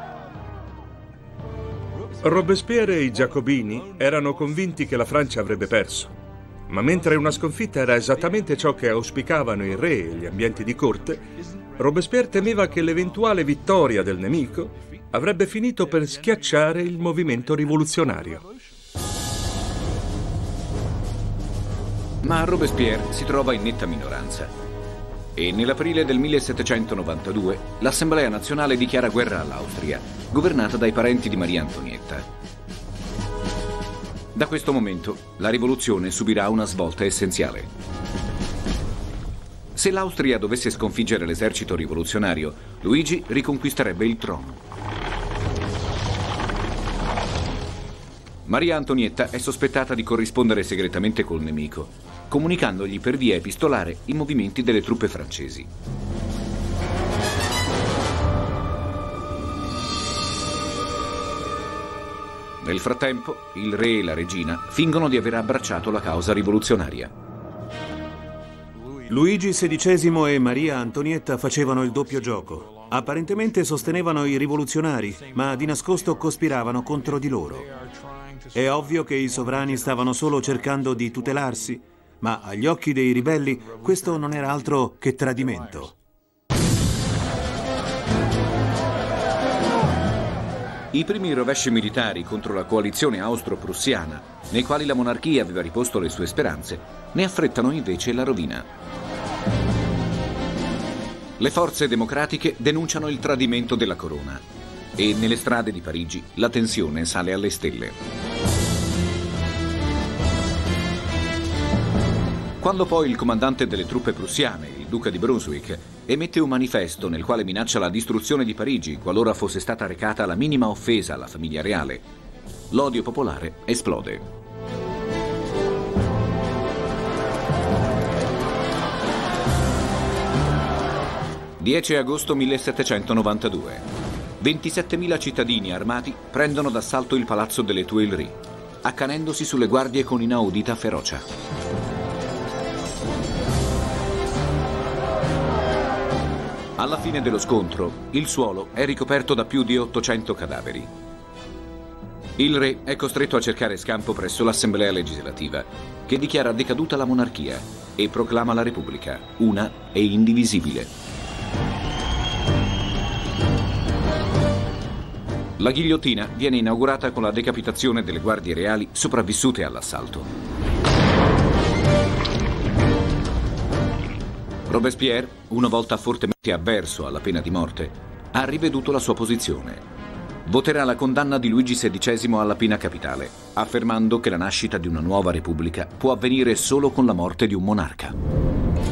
Robespierre e i giacobini erano convinti che la Francia avrebbe perso, ma mentre una sconfitta era esattamente ciò che auspicavano il re e gli ambienti di corte, Robespierre temeva che l'eventuale vittoria del nemico avrebbe finito per schiacciare il movimento rivoluzionario. Ma Robespierre si trova in netta minoranza e nell'aprile del millesettecentonovantadue l'Assemblea nazionale dichiara guerra all'Austria, governata dai parenti di Maria Antonietta. Da questo momento la rivoluzione subirà una svolta essenziale. Se l'Austria dovesse sconfiggere l'esercito rivoluzionario, Luigi riconquisterebbe il trono. Maria Antonietta è sospettata di corrispondere segretamente col nemico, comunicandogli per via epistolare i movimenti delle truppe francesi. Nel frattempo, il re e la regina fingono di aver abbracciato la causa rivoluzionaria. Luigi sedicesimo e Maria Antonietta facevano il doppio gioco. Apparentemente sostenevano i rivoluzionari, ma di nascosto cospiravano contro di loro. È ovvio che i sovrani stavano solo cercando di tutelarsi, ma agli occhi dei ribelli questo non era altro che tradimento. I primi rovesci militari contro la coalizione austro-prussiana, nei quali la monarchia aveva riposto le sue speranze, ne affrettano invece la rovina. Le forze democratiche denunciano il tradimento della corona e nelle strade di Parigi la tensione sale alle stelle. Quando poi il comandante delle truppe prussiane, il duca di Brunswick, emette un manifesto nel quale minaccia la distruzione di Parigi qualora fosse stata recata la minima offesa alla famiglia reale, l'odio popolare esplode. dieci agosto millesettecentonovantadue. ventisettemila cittadini armati prendono d'assalto il palazzo delle Tuileries, accanendosi sulle guardie con inaudita ferocia. Alla fine dello scontro, il suolo è ricoperto da più di ottocento cadaveri. Il re è costretto a cercare scampo presso l'Assemblea legislativa, che dichiara decaduta la monarchia e proclama la Repubblica, una e indivisibile. La ghigliottina viene inaugurata con la decapitazione delle guardie reali sopravvissute all'assalto. Robespierre, una volta fortemente avverso alla pena di morte, ha riveduto la sua posizione. Voterà la condanna di Luigi sedicesimo alla pena capitale, affermando che la nascita di una nuova repubblica può avvenire solo con la morte di un monarca.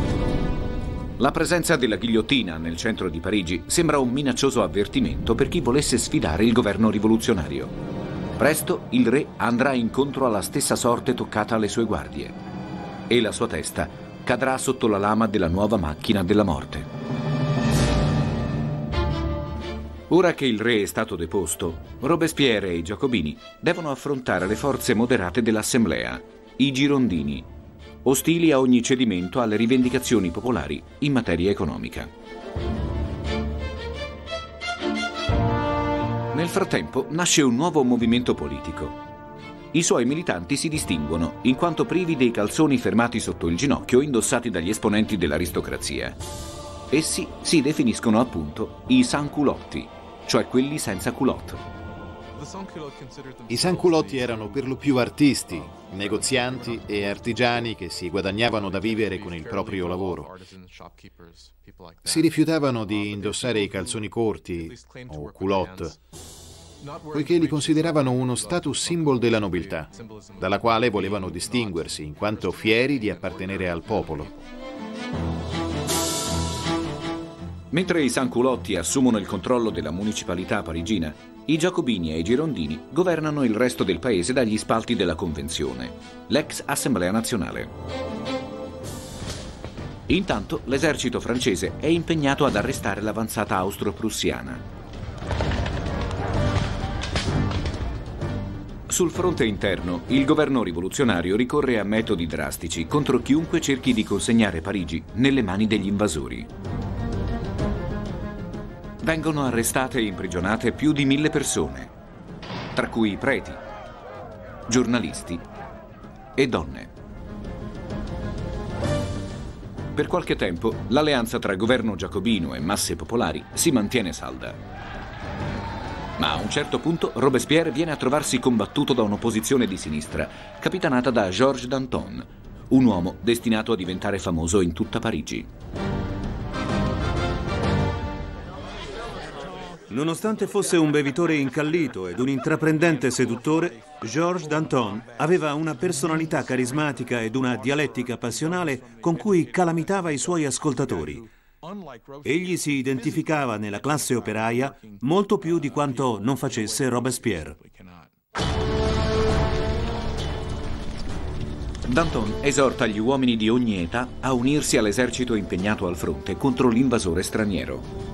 La presenza della ghigliottina nel centro di Parigi sembra un minaccioso avvertimento per chi volesse sfidare il governo rivoluzionario. Presto il re andrà incontro alla stessa sorte toccata alle sue guardie e la sua testa cadrà sotto la lama della nuova macchina della morte. Ora che il re è stato deposto, Robespierre e i giacobini devono affrontare le forze moderate dell'Assemblea, i girondini, ostili a ogni cedimento alle rivendicazioni popolari in materia economica. Nel frattempo nasce un nuovo movimento politico. I suoi militanti si distinguono in quanto privi dei calzoni fermati sotto il ginocchio indossati dagli esponenti dell'aristocrazia. Essi si definiscono appunto i sans-culotti, cioè quelli senza culotte. I sans-culotti erano per lo più artisti, negozianti e artigiani che si guadagnavano da vivere con il proprio lavoro. Si rifiutavano di indossare i calzoni corti o culotte, poiché li consideravano uno status symbol della nobiltà, dalla quale volevano distinguersi in quanto fieri di appartenere al popolo. Mentre i sans-culotti assumono il controllo della municipalità parigina, i giacobini e i girondini governano il resto del paese dagli spalti della Convenzione, l'ex Assemblea nazionale. Intanto l'esercito francese è impegnato ad arrestare l'avanzata austro-prussiana. Sul fronte interno, il governo rivoluzionario ricorre a metodi drastici contro chiunque cerchi di consegnare Parigi nelle mani degli invasori. Vengono arrestate e imprigionate più di mille persone, tra cui preti, giornalisti e donne. Per qualche tempo l'alleanza tra governo giacobino e masse popolari si mantiene salda. Ma a un certo punto Robespierre viene a trovarsi combattuto da un'opposizione di sinistra, capitanata da Georges Danton, un uomo destinato a diventare famoso in tutta Parigi. Nonostante fosse un bevitore incallito ed un intraprendente seduttore, Georges Danton aveva una personalità carismatica ed una dialettica passionale con cui calamitava i suoi ascoltatori. Egli si identificava nella classe operaia molto più di quanto non facesse Robespierre. Danton esorta gli uomini di ogni età a unirsi all'esercito impegnato al fronte contro l'invasore straniero.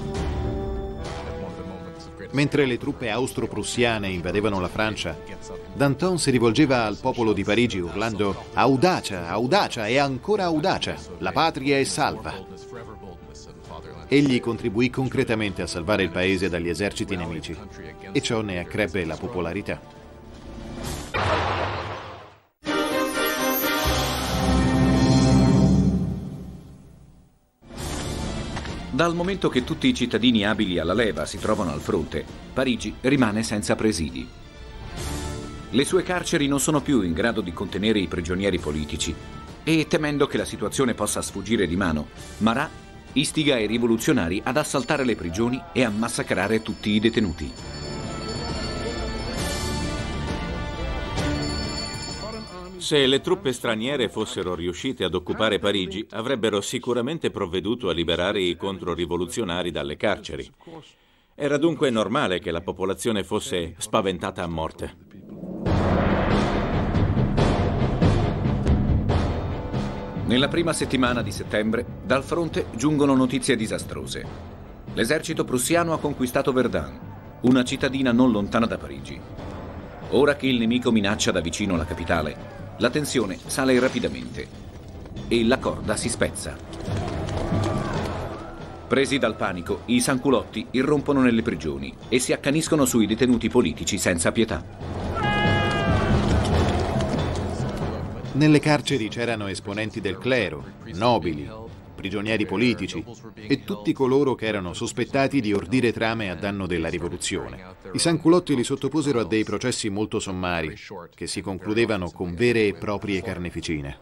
Mentre le truppe austro-prussiane invadevano la Francia, Danton si rivolgeva al popolo di Parigi urlando «Audacia, audacia e ancora audacia! La patria è salva!». Egli contribuì concretamente a salvare il paese dagli eserciti nemici e ciò ne accrebbe la popolarità. Dal momento che tutti i cittadini abili alla leva si trovano al fronte, Parigi rimane senza presidi. Le sue carceri non sono più in grado di contenere i prigionieri politici e, temendo che la situazione possa sfuggire di mano, Marat istiga i rivoluzionari ad assaltare le prigioni e a massacrare tutti i detenuti. Se le truppe straniere fossero riuscite ad occupare Parigi, avrebbero sicuramente provveduto a liberare i controrivoluzionari dalle carceri. Era dunque normale che la popolazione fosse spaventata a morte. Nella prima settimana di settembre, dal fronte giungono notizie disastrose. L'esercito prussiano ha conquistato Verdun, una cittadina non lontana da Parigi. Ora che il nemico minaccia da vicino la capitale, la tensione sale rapidamente e la corda si spezza. Presi dal panico, i sans-culotti irrompono nelle prigioni e si accaniscono sui detenuti politici senza pietà. Nelle carceri c'erano esponenti del clero, nobili, prigionieri politici e tutti coloro che erano sospettati di ordire trame a danno della rivoluzione. I sans-culotti li sottoposero a dei processi molto sommari che si concludevano con vere e proprie carneficine.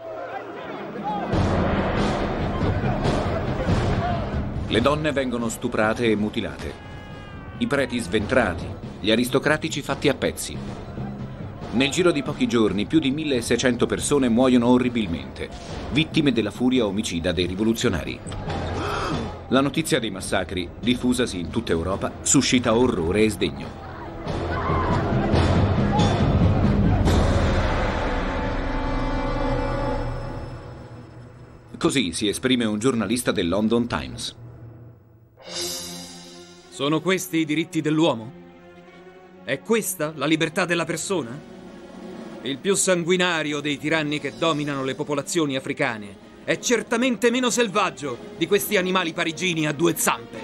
Le donne vengono stuprate e mutilate, i preti sventrati, gli aristocratici fatti a pezzi. Nel giro di pochi giorni più di milleseicento persone muoiono orribilmente, vittime della furia omicida dei rivoluzionari. La notizia dei massacri, diffusasi in tutta Europa, suscita orrore e sdegno. Così si esprime un giornalista del London Times. Sono questi i diritti dell'uomo? È questa la libertà della persona? Il più sanguinario dei tiranni che dominano le popolazioni africane è certamente meno selvaggio di questi animali parigini a due zampe.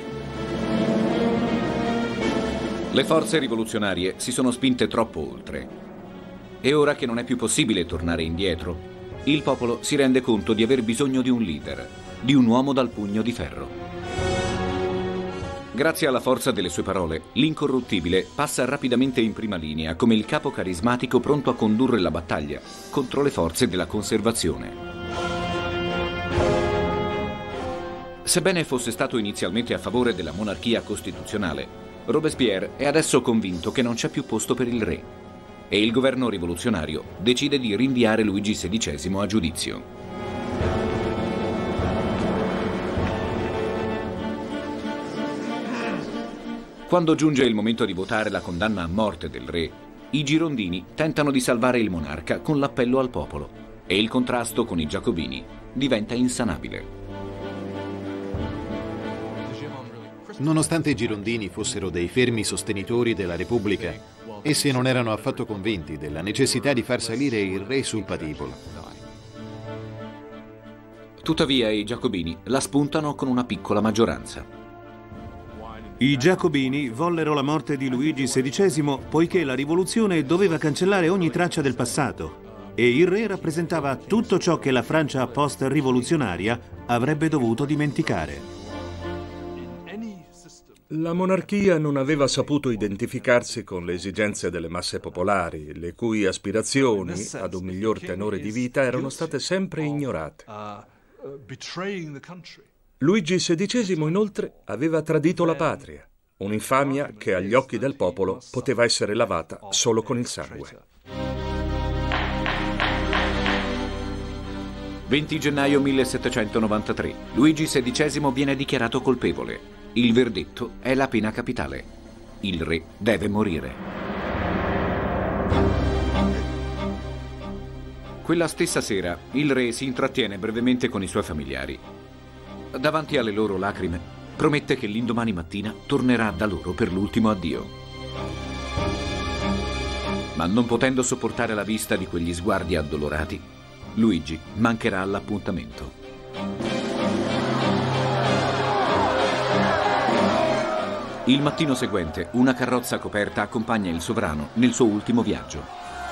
Le forze rivoluzionarie si sono spinte troppo oltre. E ora che non è più possibile tornare indietro, il popolo si rende conto di aver bisogno di un leader, di un uomo dal pugno di ferro. Grazie alla forza delle sue parole, l'incorruttibile passa rapidamente in prima linea come il capo carismatico pronto a condurre la battaglia contro le forze della conservazione. Sebbene fosse stato inizialmente a favore della monarchia costituzionale, Robespierre è adesso convinto che non c'è più posto per il re e il governo rivoluzionario decide di rinviare Luigi sedicesimo a giudizio. Quando giunge il momento di votare la condanna a morte del re, i girondini tentano di salvare il monarca con l'appello al popolo e il contrasto con i giacobini diventa insanabile. Nonostante i girondini fossero dei fermi sostenitori della Repubblica, essi non erano affatto convinti della necessità di far salire il re sul patibolo. Tuttavia i giacobini la spuntano con una piccola maggioranza. I giacobini vollero la morte di Luigi sedicesimo poiché la rivoluzione doveva cancellare ogni traccia del passato e il re rappresentava tutto ciò che la Francia post-rivoluzionaria avrebbe dovuto dimenticare. La monarchia non aveva saputo identificarsi con le esigenze delle masse popolari, le cui aspirazioni ad un miglior tenore di vita erano state sempre ignorate. Luigi sedicesimo, inoltre, aveva tradito la patria, un'infamia che agli occhi del popolo poteva essere lavata solo con il sangue. venti gennaio millesettecentonovantatré. Luigi sedicesimo viene dichiarato colpevole. Il verdetto è la pena capitale. Il re deve morire. Quella stessa sera, il re si intrattiene brevemente con i suoi familiari. Davanti alle loro lacrime, promette che l'indomani mattina tornerà da loro per l'ultimo addio. Ma non potendo sopportare la vista di quegli sguardi addolorati, Luigi mancherà all'appuntamento. Il mattino seguente, una carrozza coperta accompagna il sovrano nel suo ultimo viaggio.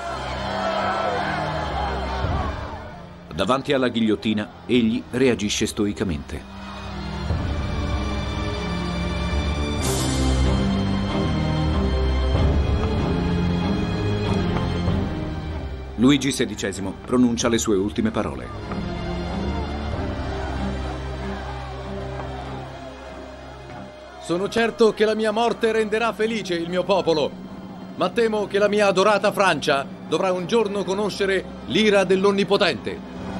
Davanti alla ghigliottina, egli reagisce stoicamente. Luigi sedicesimo pronuncia le sue ultime parole. Sono certo che la mia morte renderà felice il mio popolo, ma temo che la mia adorata Francia dovrà un giorno conoscere l'ira dell'Onnipotente.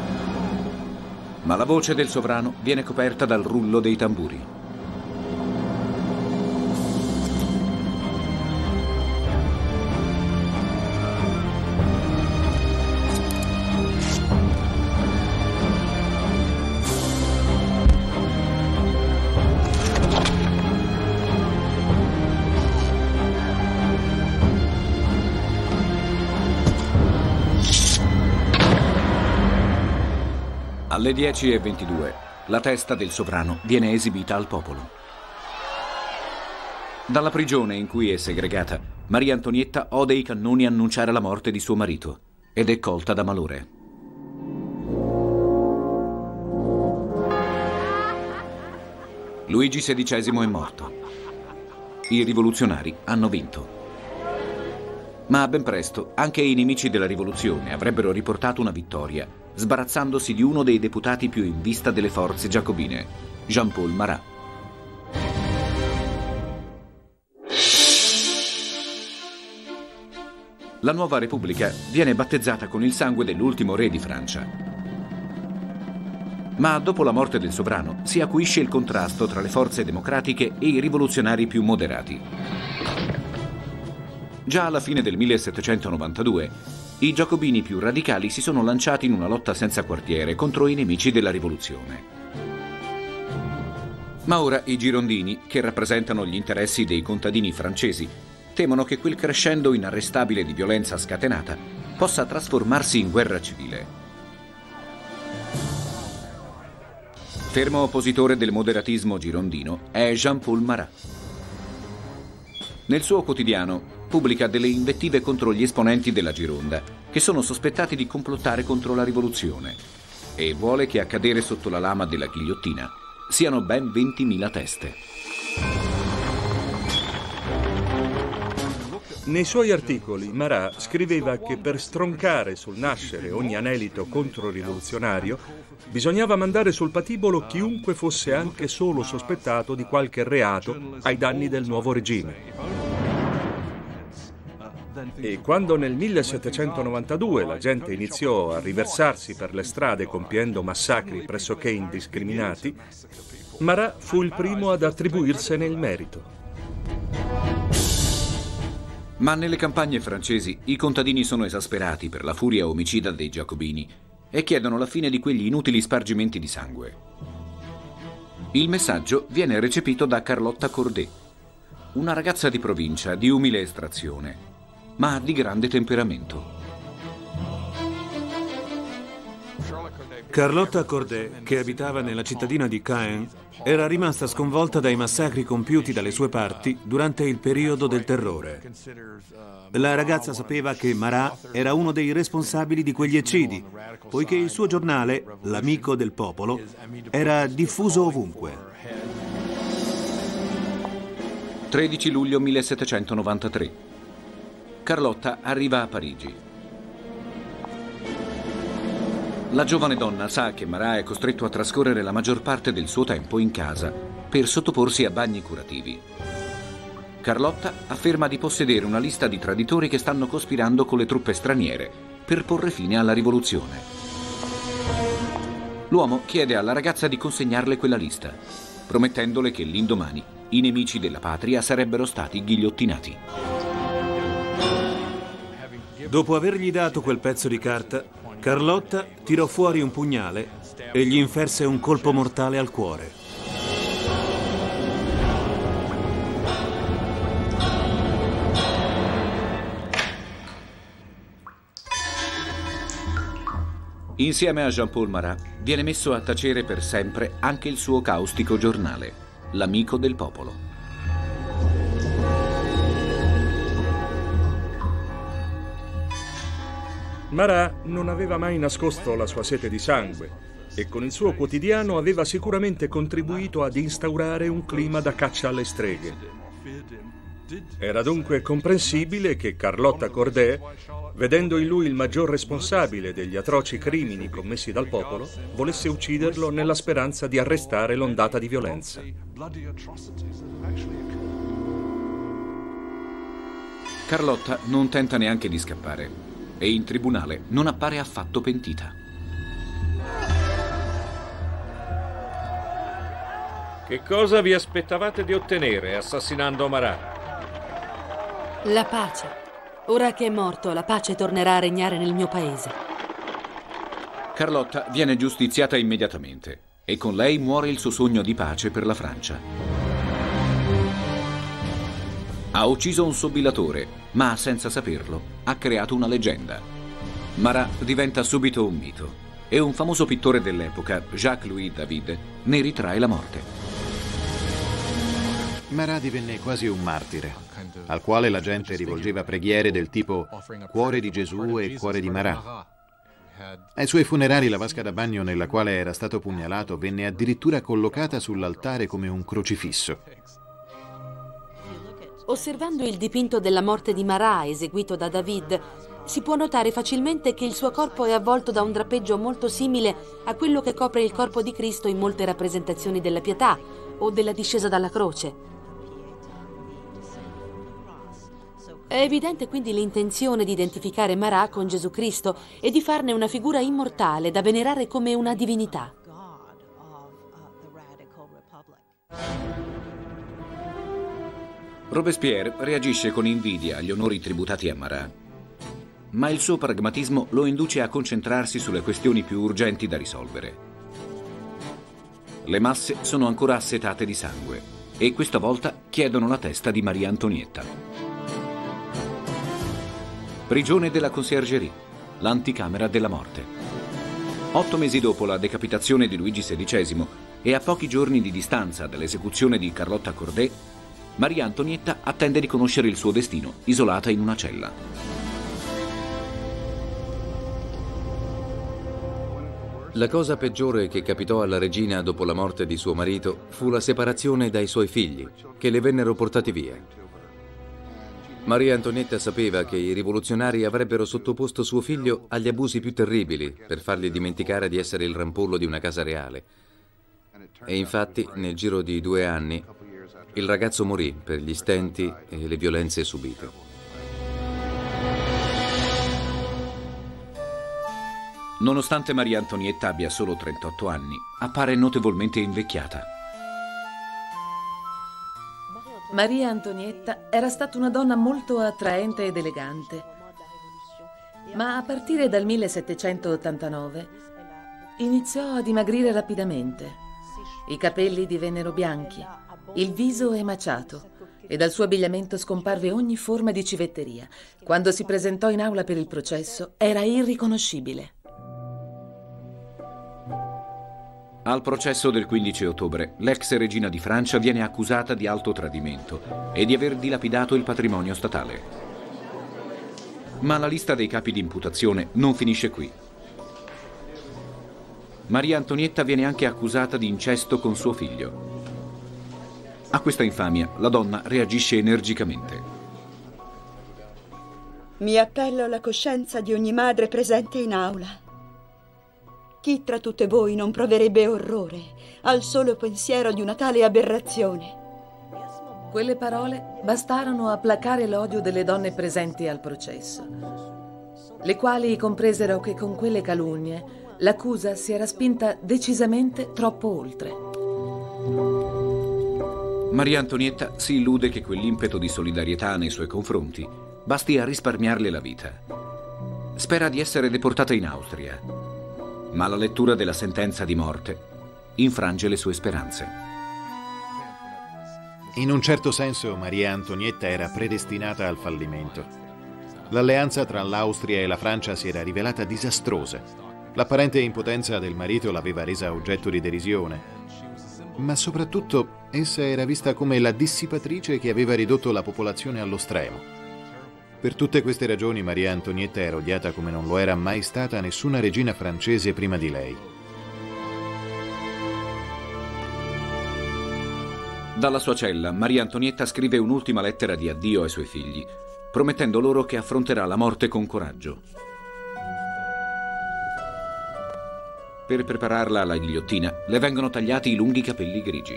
Ma la voce del sovrano viene coperta dal rullo dei tamburi. Alle dieci e ventidue, la testa del sovrano viene esibita al popolo. Dalla prigione in cui è segregata, Maria Antonietta ode i cannoni annunciare la morte di suo marito ed è colta da malore. Luigi sedicesimo è morto. I rivoluzionari hanno vinto. Ma ben presto anche i nemici della rivoluzione avrebbero riportato una vittoria, sbarazzandosi di uno dei deputati più in vista delle forze giacobine, Jean-Paul Marat. La nuova Repubblica viene battezzata con il sangue dell'ultimo re di Francia. Ma dopo la morte del sovrano si acuisce il contrasto tra le forze democratiche e i rivoluzionari più moderati. Già alla fine del millesettecentonovantadue i giacobini più radicali si sono lanciati in una lotta senza quartiere contro i nemici della rivoluzione. Ma ora i girondini, che rappresentano gli interessi dei contadini francesi, temono che quel crescendo inarrestabile di violenza scatenata possa trasformarsi in guerra civile. Fermo oppositore del moderatismo girondino è Jean-Paul Marat. Nel suo quotidiano pubblica delle invettive contro gli esponenti della Gironda, che sono sospettati di complottare contro la rivoluzione, e vuole che a cadere sotto la lama della ghigliottina siano ben ventimila teste. Nei suoi articoli Marat scriveva che per stroncare sul nascere ogni anelito controrivoluzionario bisognava mandare sul patibolo chiunque fosse anche solo sospettato di qualche reato ai danni del nuovo regime. E quando nel millesettecentonovantadue la gente iniziò a riversarsi per le strade compiendo massacri pressoché indiscriminati, Marat fu il primo ad attribuirsene il merito. Ma nelle campagne francesi i contadini sono esasperati per la furia omicida dei giacobini e chiedono la fine di quegli inutili spargimenti di sangue. Il messaggio viene recepito da Carlotta Corday, una ragazza di provincia di umile estrazione, ma di grande temperamento. Carlotta Corday, che abitava nella cittadina di Caen, era rimasta sconvolta dai massacri compiuti dalle sue parti durante il periodo del terrore. La ragazza sapeva che Marat era uno dei responsabili di quegli eccidi, poiché il suo giornale, L'Amico del Popolo, era diffuso ovunque. tredici luglio millesettecentonovantatré. Carlotta arriva a Parigi. La giovane donna sa che Marat è costretto a trascorrere la maggior parte del suo tempo in casa per sottoporsi a bagni curativi. Carlotta afferma di possedere una lista di traditori che stanno cospirando con le truppe straniere per porre fine alla rivoluzione. L'uomo chiede alla ragazza di consegnarle quella lista, promettendole che l'indomani i nemici della patria sarebbero stati ghigliottinati. Dopo avergli dato quel pezzo di carta, Carlotta tirò fuori un pugnale e gli inferse un colpo mortale al cuore. Insieme a Jean-Paul Marat viene messo a tacere per sempre anche il suo caustico giornale, L'Amico del Popolo. Marat non aveva mai nascosto la sua sete di sangue e con il suo quotidiano aveva sicuramente contribuito ad instaurare un clima da caccia alle streghe. Era dunque comprensibile che Carlotta Corday, vedendo in lui il maggior responsabile degli atroci crimini commessi dal popolo, volesse ucciderlo nella speranza di arrestare l'ondata di violenza. Carlotta non tenta neanche di scappare e in tribunale non appare affatto pentita. Che cosa vi aspettavate di ottenere assassinando Marat? La pace. Ora che è morto, la pace tornerà a regnare nel mio paese. Carlotta viene giustiziata immediatamente e con lei muore il suo sogno di pace per la Francia. Ha ucciso un sobillatore, ma senza saperlo ha creato una leggenda. Marat diventa subito un mito e un famoso pittore dell'epoca, Jacques-Louis David, ne ritrae la morte. Marat divenne quasi un martire, al quale la gente rivolgeva preghiere del tipo Cuore di Gesù e Cuore di Marat. Ai suoi funerali la vasca da bagno nella quale era stato pugnalato venne addirittura collocata sull'altare come un crocifisso. Osservando il dipinto della morte di Marat eseguito da David, si può notare facilmente che il suo corpo è avvolto da un drappeggio molto simile a quello che copre il corpo di Cristo in molte rappresentazioni della Pietà o della discesa dalla croce. È evidente quindi l'intenzione di identificare Marat con Gesù Cristo e di farne una figura immortale da venerare come una divinità. Robespierre reagisce con invidia agli onori tributati a Marat, ma il suo pragmatismo lo induce a concentrarsi sulle questioni più urgenti da risolvere. Le masse sono ancora assetate di sangue e questa volta chiedono la testa di Maria Antonietta. Prigione della Conciergerie, l'anticamera della morte. Otto mesi dopo la decapitazione di Luigi sedicesimo e a pochi giorni di distanza dall'esecuzione di Carlotta Corday, Maria Antonietta attende di conoscere il suo destino, isolata in una cella. La cosa peggiore che capitò alla regina dopo la morte di suo marito fu la separazione dai suoi figli, che le vennero portati via. Maria Antonietta sapeva che i rivoluzionari avrebbero sottoposto suo figlio agli abusi più terribili per fargli dimenticare di essere il rampollo di una casa reale. E infatti, nel giro di due anni, il ragazzo morì per gli stenti e le violenze subite. Nonostante Maria Antonietta abbia solo trentotto anni, appare notevolmente invecchiata. Maria Antonietta era stata una donna molto attraente ed elegante, ma a partire dal millesettecentottantanove iniziò a dimagrire rapidamente. I capelli divennero bianchi, il viso emaciato e dal suo abbigliamento scomparve ogni forma di civetteria. Quando si presentò in aula per il processo era irriconoscibile. Al processo del quindici ottobre, l'ex regina di Francia viene accusata di alto tradimento e di aver dilapidato il patrimonio statale. Ma la lista dei capi di imputazione non finisce qui. Maria Antonietta viene anche accusata di incesto con suo figlio. A questa infamia la donna reagisce energicamente. Mi appello alla coscienza di ogni madre presente in aula. Chi tra tutte voi non proverebbe orrore al solo pensiero di una tale aberrazione? Quelle parole bastarono a placare l'odio delle donne presenti al processo, le quali compresero che con quelle calunnie l'accusa si era spinta decisamente troppo oltre. Maria Antonietta si illude che quell'impeto di solidarietà nei suoi confronti basti a risparmiarle la vita. Spera di essere deportata in Austria, ma la lettura della sentenza di morte infrange le sue speranze. In un certo senso Maria Antonietta era predestinata al fallimento. L'alleanza tra l'Austria e la Francia si era rivelata disastrosa. L'apparente impotenza del marito l'aveva resa oggetto di derisione, ma soprattutto essa era vista come la dissipatrice che aveva ridotto la popolazione allo stremo. Per tutte queste ragioni Maria Antonietta era odiata come non lo era mai stata nessuna regina francese prima di lei. Dalla sua cella, Maria Antonietta scrive un'ultima lettera di addio ai suoi figli, promettendo loro che affronterà la morte con coraggio. Per prepararla alla ghigliottina, le vengono tagliati i lunghi capelli grigi.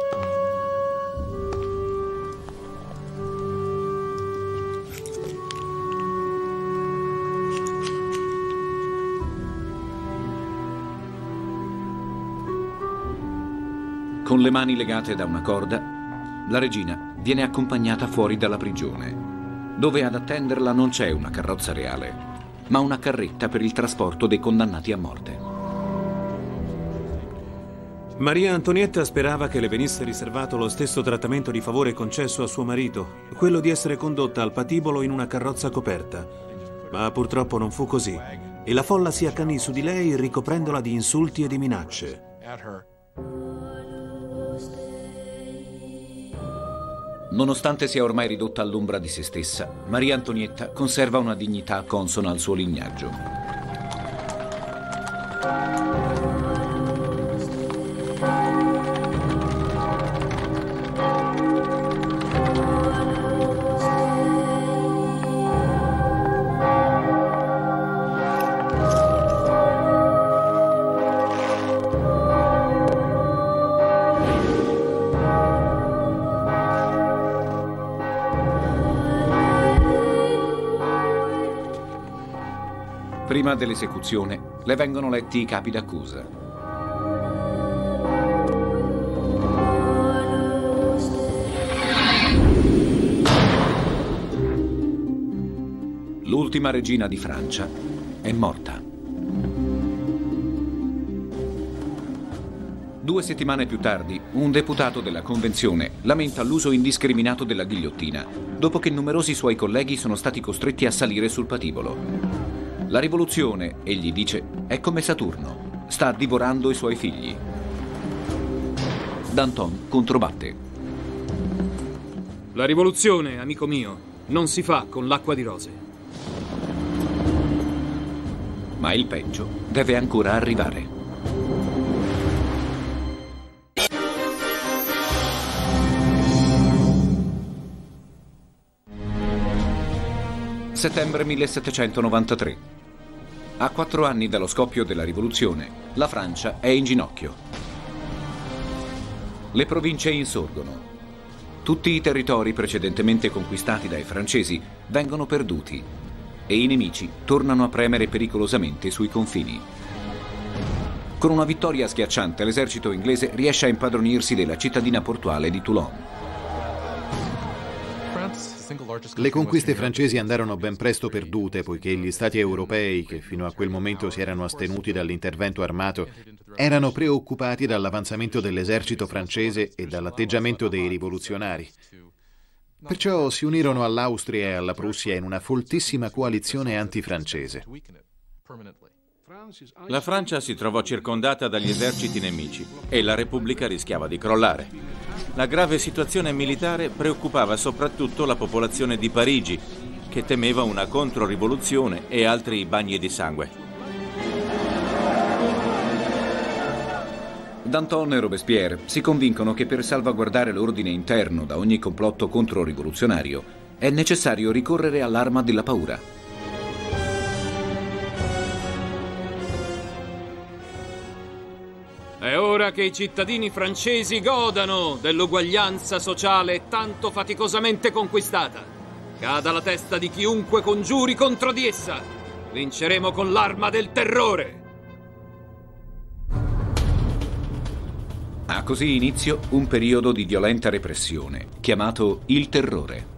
Con le mani legate da una corda, la regina viene accompagnata fuori dalla prigione, dove ad attenderla non c'è una carrozza reale, ma una carretta per il trasporto dei condannati a morte. Maria Antonietta sperava che le venisse riservato lo stesso trattamento di favore concesso a suo marito, quello di essere condotta al patibolo in una carrozza coperta. Ma purtroppo non fu così, e la folla si accanì su di lei ricoprendola di insulti e di minacce. Nonostante sia ormai ridotta all'ombra di se stessa, Maria Antonietta conserva una dignità consona al suo lignaggio. Prima dell'esecuzione le vengono letti i capi d'accusa. L'ultima regina di Francia è morta. Due settimane più tardi, un deputato della Convenzione lamenta l'uso indiscriminato della ghigliottina, dopo che numerosi suoi colleghi sono stati costretti a salire sul patibolo. La rivoluzione, egli dice, è come Saturno, sta divorando i suoi figli. Danton controbatte. La rivoluzione, amico mio, non si fa con l'acqua di rose. Ma il peggio deve ancora arrivare. Settembre millesettecentonovantatré. A quattro anni dallo scoppio della rivoluzione, la Francia è in ginocchio. Le province insorgono. Tutti i territori precedentemente conquistati dai francesi vengono perduti e i nemici tornano a premere pericolosamente sui confini. Con una vittoria schiacciante, l'esercito inglese riesce a impadronirsi della cittadina portuale di Toulon. Le conquiste francesi andarono ben presto perdute, poiché gli stati europei, che fino a quel momento si erano astenuti dall'intervento armato, erano preoccupati dall'avanzamento dell'esercito francese e dall'atteggiamento dei rivoluzionari. Perciò si unirono all'Austria e alla Prussia in una foltissima coalizione antifrancese. La Francia si trovò circondata dagli eserciti nemici e la Repubblica rischiava di crollare. La grave situazione militare preoccupava soprattutto la popolazione di Parigi, che temeva una controrivoluzione e altri bagni di sangue. Danton e Robespierre si convincono che per salvaguardare l'ordine interno da ogni complotto controrivoluzionario è necessario ricorrere all'arma della paura. È ora che i cittadini francesi godano dell'uguaglianza sociale tanto faticosamente conquistata. Cada la testa di chiunque congiuri contro di essa. Vinceremo con l'arma del terrore. Ha così inizio un periodo di violenta repressione, chiamato il terrore.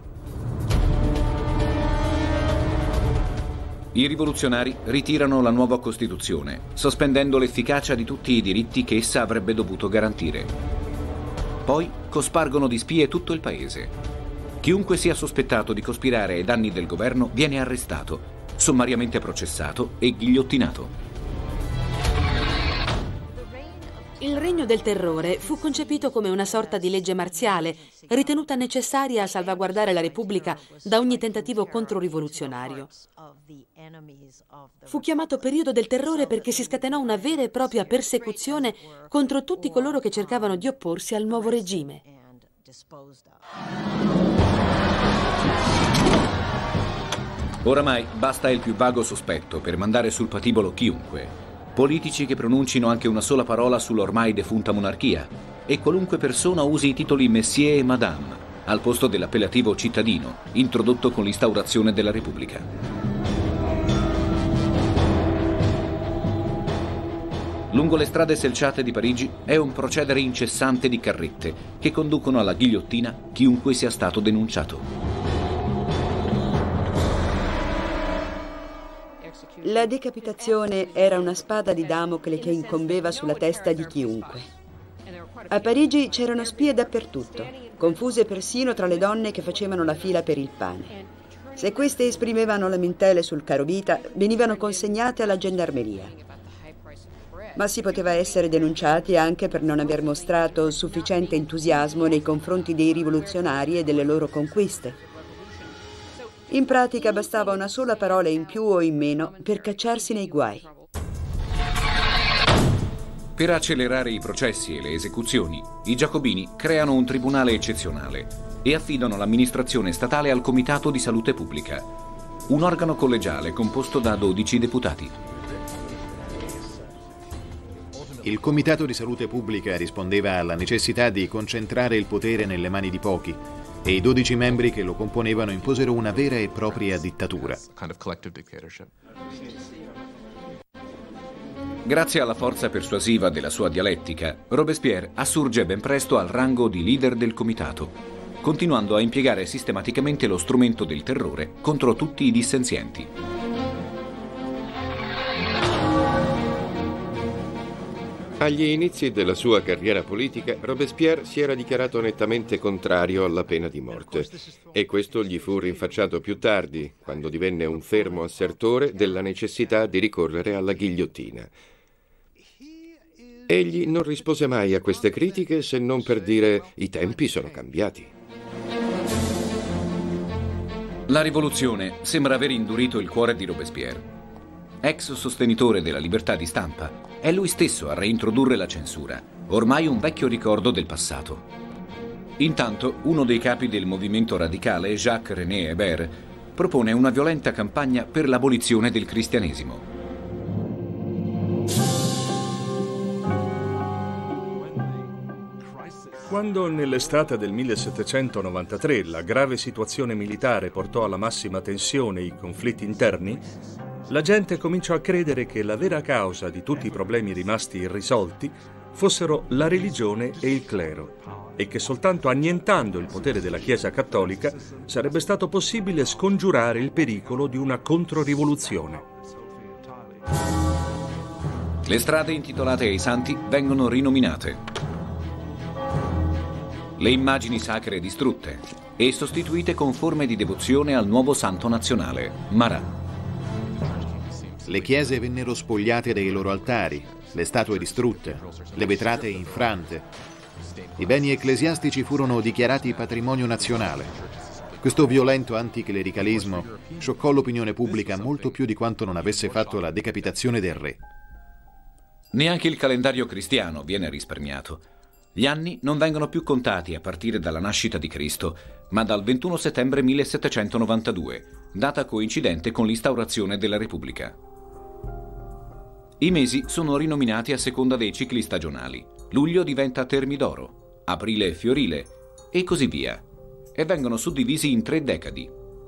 I rivoluzionari ritirano la nuova Costituzione, sospendendo l'efficacia di tutti i diritti che essa avrebbe dovuto garantire. Poi cospargono di spie tutto il paese. Chiunque sia sospettato di cospirare ai danni del governo viene arrestato, sommariamente processato e ghigliottinato. Il regno del terrore fu concepito come una sorta di legge marziale, ritenuta necessaria a salvaguardare la Repubblica da ogni tentativo controrivoluzionario. Fu chiamato periodo del terrore perché si scatenò una vera e propria persecuzione contro tutti coloro che cercavano di opporsi al nuovo regime. Oramai basta il più vago sospetto per mandare sul patibolo chiunque. Politici che pronuncino anche una sola parola sull'ormai defunta monarchia e qualunque persona usi i titoli Messieurs e Madame al posto dell'appellativo cittadino introdotto con l'instaurazione della Repubblica. Lungo le strade selciate di Parigi è un procedere incessante di carrette che conducono alla ghigliottina chiunque sia stato denunciato. La decapitazione era una spada di Damocle che incombeva sulla testa di chiunque. A Parigi c'erano spie dappertutto, confuse persino tra le donne che facevano la fila per il pane. Se queste esprimevano lamentele sul carovita, venivano consegnate alla gendarmeria. Ma si poteva essere denunciati anche per non aver mostrato sufficiente entusiasmo nei confronti dei rivoluzionari e delle loro conquiste. In pratica bastava una sola parola in più o in meno per cacciarsi nei guai. Per accelerare i processi e le esecuzioni, i giacobini creano un tribunale eccezionale e affidano l'amministrazione statale al Comitato di Salute Pubblica, un organo collegiale composto da dodici deputati. Il Comitato di Salute Pubblica rispondeva alla necessità di concentrare il potere nelle mani di pochi, e i dodici membri che lo componevano imposero una vera e propria dittatura. Grazie alla forza persuasiva della sua dialettica, Robespierre assurge ben presto al rango di leader del comitato, continuando a impiegare sistematicamente lo strumento del terrore contro tutti i dissenzienti. Agli inizi della sua carriera politica, Robespierre si era dichiarato nettamente contrario alla pena di morte e questo gli fu rinfacciato più tardi, quando divenne un fermo assertore della necessità di ricorrere alla ghigliottina. Egli non rispose mai a queste critiche se non per dire i tempi sono cambiati. La rivoluzione sembra aver indurito il cuore di Robespierre. Ex sostenitore della libertà di stampa, è lui stesso a reintrodurre la censura, ormai un vecchio ricordo del passato. Intanto, uno dei capi del movimento radicale, Jacques-René Hébert, propone una violenta campagna per l'abolizione del cristianesimo. Quando nell'estate del millesettecentonovantatré la grave situazione militare portò alla massima tensione i conflitti interni, la gente cominciò a credere che la vera causa di tutti i problemi rimasti irrisolti fossero la religione e il clero, e che soltanto annientando il potere della Chiesa cattolica sarebbe stato possibile scongiurare il pericolo di una controrivoluzione. Le strade intitolate ai santi vengono rinominate. Le immagini sacre distrutte e sostituite con forme di devozione al nuovo santo nazionale, Marat. Le chiese vennero spogliate dei loro altari, le statue distrutte, le vetrate infrante. I beni ecclesiastici furono dichiarati patrimonio nazionale. Questo violento anticlericalismo scioccò l'opinione pubblica molto più di quanto non avesse fatto la decapitazione del re. Neanche il calendario cristiano viene risparmiato. Gli anni non vengono più contati a partire dalla nascita di Cristo, ma dal ventuno settembre millesettecentonovantadue, data coincidente con l'instaurazione della Repubblica. I mesi sono rinominati a seconda dei cicli stagionali. Luglio diventa Termidoro, aprile Fiorile e così via, e vengono suddivisi in tre decadi.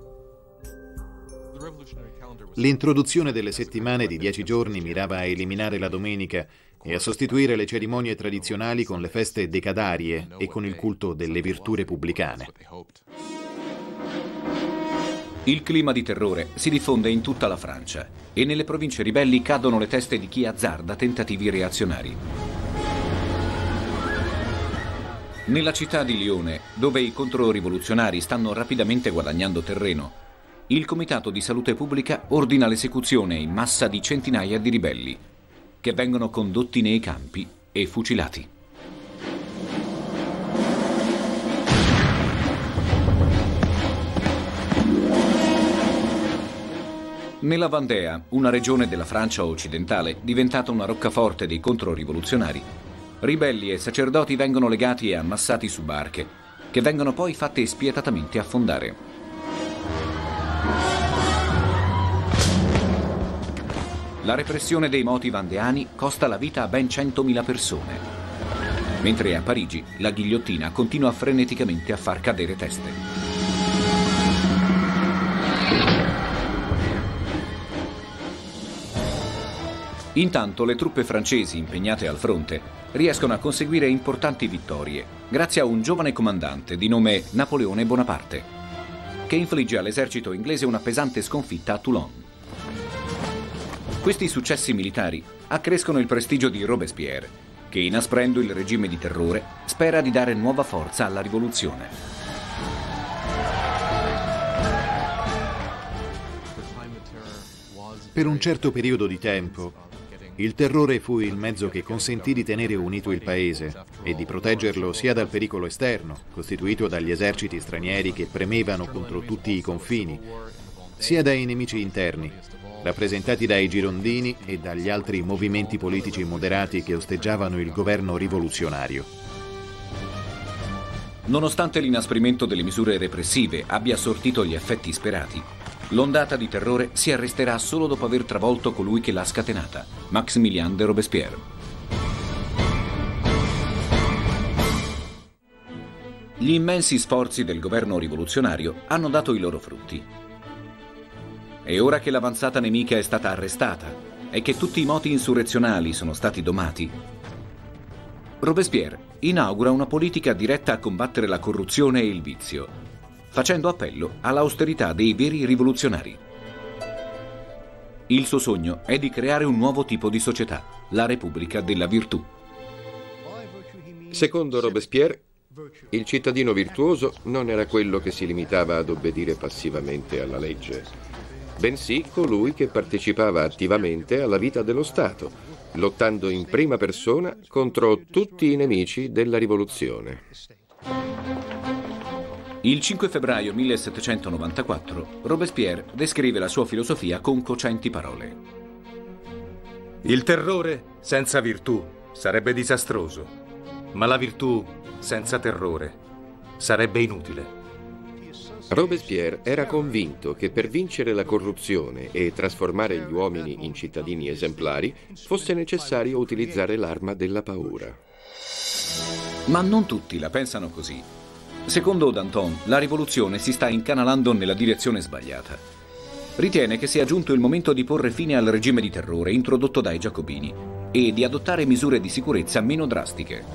L'introduzione delle settimane di dieci giorni mirava a eliminare la domenica e a sostituire le cerimonie tradizionali con le feste decadarie e con il culto delle virtù repubblicane. Il clima di terrore si diffonde in tutta la Francia e nelle province ribelli cadono le teste di chi azzarda tentativi reazionari. Nella città di Lione, dove i controrivoluzionari stanno rapidamente guadagnando terreno, il Comitato di Salute Pubblica ordina l'esecuzione in massa di centinaia di ribelli, che vengono condotti nei campi e fucilati. Nella Vandea, una regione della Francia occidentale, diventata una roccaforte dei controrivoluzionari, ribelli e sacerdoti vengono legati e ammassati su barche, che vengono poi fatte spietatamente affondare. La repressione dei moti vandeani costa la vita a ben centomila persone, mentre a Parigi la ghigliottina continua freneticamente a far cadere teste. Intanto le truppe francesi impegnate al fronte riescono a conseguire importanti vittorie grazie a un giovane comandante di nome Napoleone Bonaparte, che infligge all'esercito inglese una pesante sconfitta a Toulon. Questi successi militari accrescono il prestigio di Robespierre, che inasprendo il regime di terrore spera di dare nuova forza alla rivoluzione. Per un certo periodo di tempo, il terrore fu il mezzo che consentì di tenere unito il paese e di proteggerlo sia dal pericolo esterno, costituito dagli eserciti stranieri che premevano contro tutti i confini, sia dai nemici interni, rappresentati dai girondini e dagli altri movimenti politici moderati che osteggiavano il governo rivoluzionario. Nonostante l'inasprimento delle misure repressive abbia sortito gli effetti sperati, l'ondata di terrore si arresterà solo dopo aver travolto colui che l'ha scatenata, Maximilien de Robespierre. Gli immensi sforzi del governo rivoluzionario hanno dato i loro frutti. E ora che l'avanzata nemica è stata arrestata e che tutti i moti insurrezionali sono stati domati, Robespierre inaugura una politica diretta a combattere la corruzione e il vizio, facendo appello all'austerità dei veri rivoluzionari. Il suo sogno è di creare un nuovo tipo di società, la Repubblica della Virtù. Secondo Robespierre, il cittadino virtuoso non era quello che si limitava ad obbedire passivamente alla legge, bensì colui che partecipava attivamente alla vita dello Stato, lottando in prima persona contro tutti i nemici della rivoluzione. Il cinque febbraio millesettecentonovantaquattro Robespierre descrive la sua filosofia con cocenti parole. Il terrore senza virtù sarebbe disastroso, ma la virtù senza terrore sarebbe inutile. Robespierre era convinto che per vincere la corruzione e trasformare gli uomini in cittadini esemplari fosse necessario utilizzare l'arma della paura. Ma non tutti la pensano così. Secondo Danton, la rivoluzione si sta incanalando nella direzione sbagliata. Ritiene che sia giunto il momento di porre fine al regime di terrore introdotto dai giacobini e di adottare misure di sicurezza meno drastiche.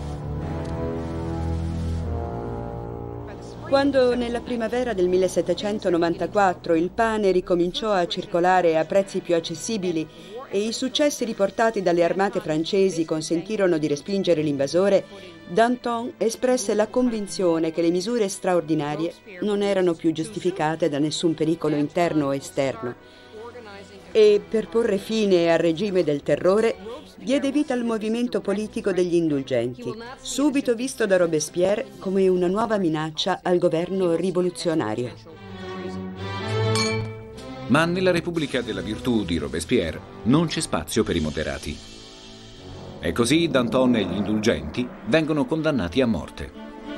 Quando nella primavera del millesettecentonovantaquattro il pane ricominciò a circolare a prezzi più accessibili e i successi riportati dalle armate francesi consentirono di respingere l'invasore, Danton espresse la convinzione che le misure straordinarie non erano più giustificate da nessun pericolo interno o esterno e, per porre fine al regime del terrore, diede vita al movimento politico degli indulgenti, subito visto da Robespierre come una nuova minaccia al governo rivoluzionario. Ma nella Repubblica della Virtù di Robespierre non c'è spazio per i moderati. E così Danton e gli indulgenti vengono condannati a morte.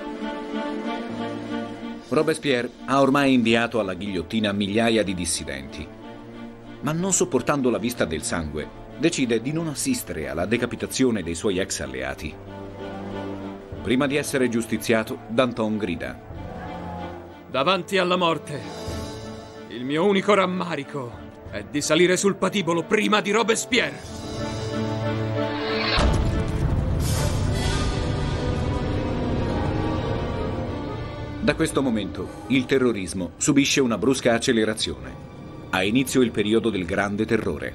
Robespierre ha ormai inviato alla ghigliottina migliaia di dissidenti, ma non sopportando la vista del sangue, decide di non assistere alla decapitazione dei suoi ex alleati. Prima di essere giustiziato, Danton grida: davanti alla morte, il mio unico rammarico è di salire sul patibolo prima di Robespierre. Da questo momento, il terrorismo subisce una brusca accelerazione. Ha inizio il periodo del Grande Terrore.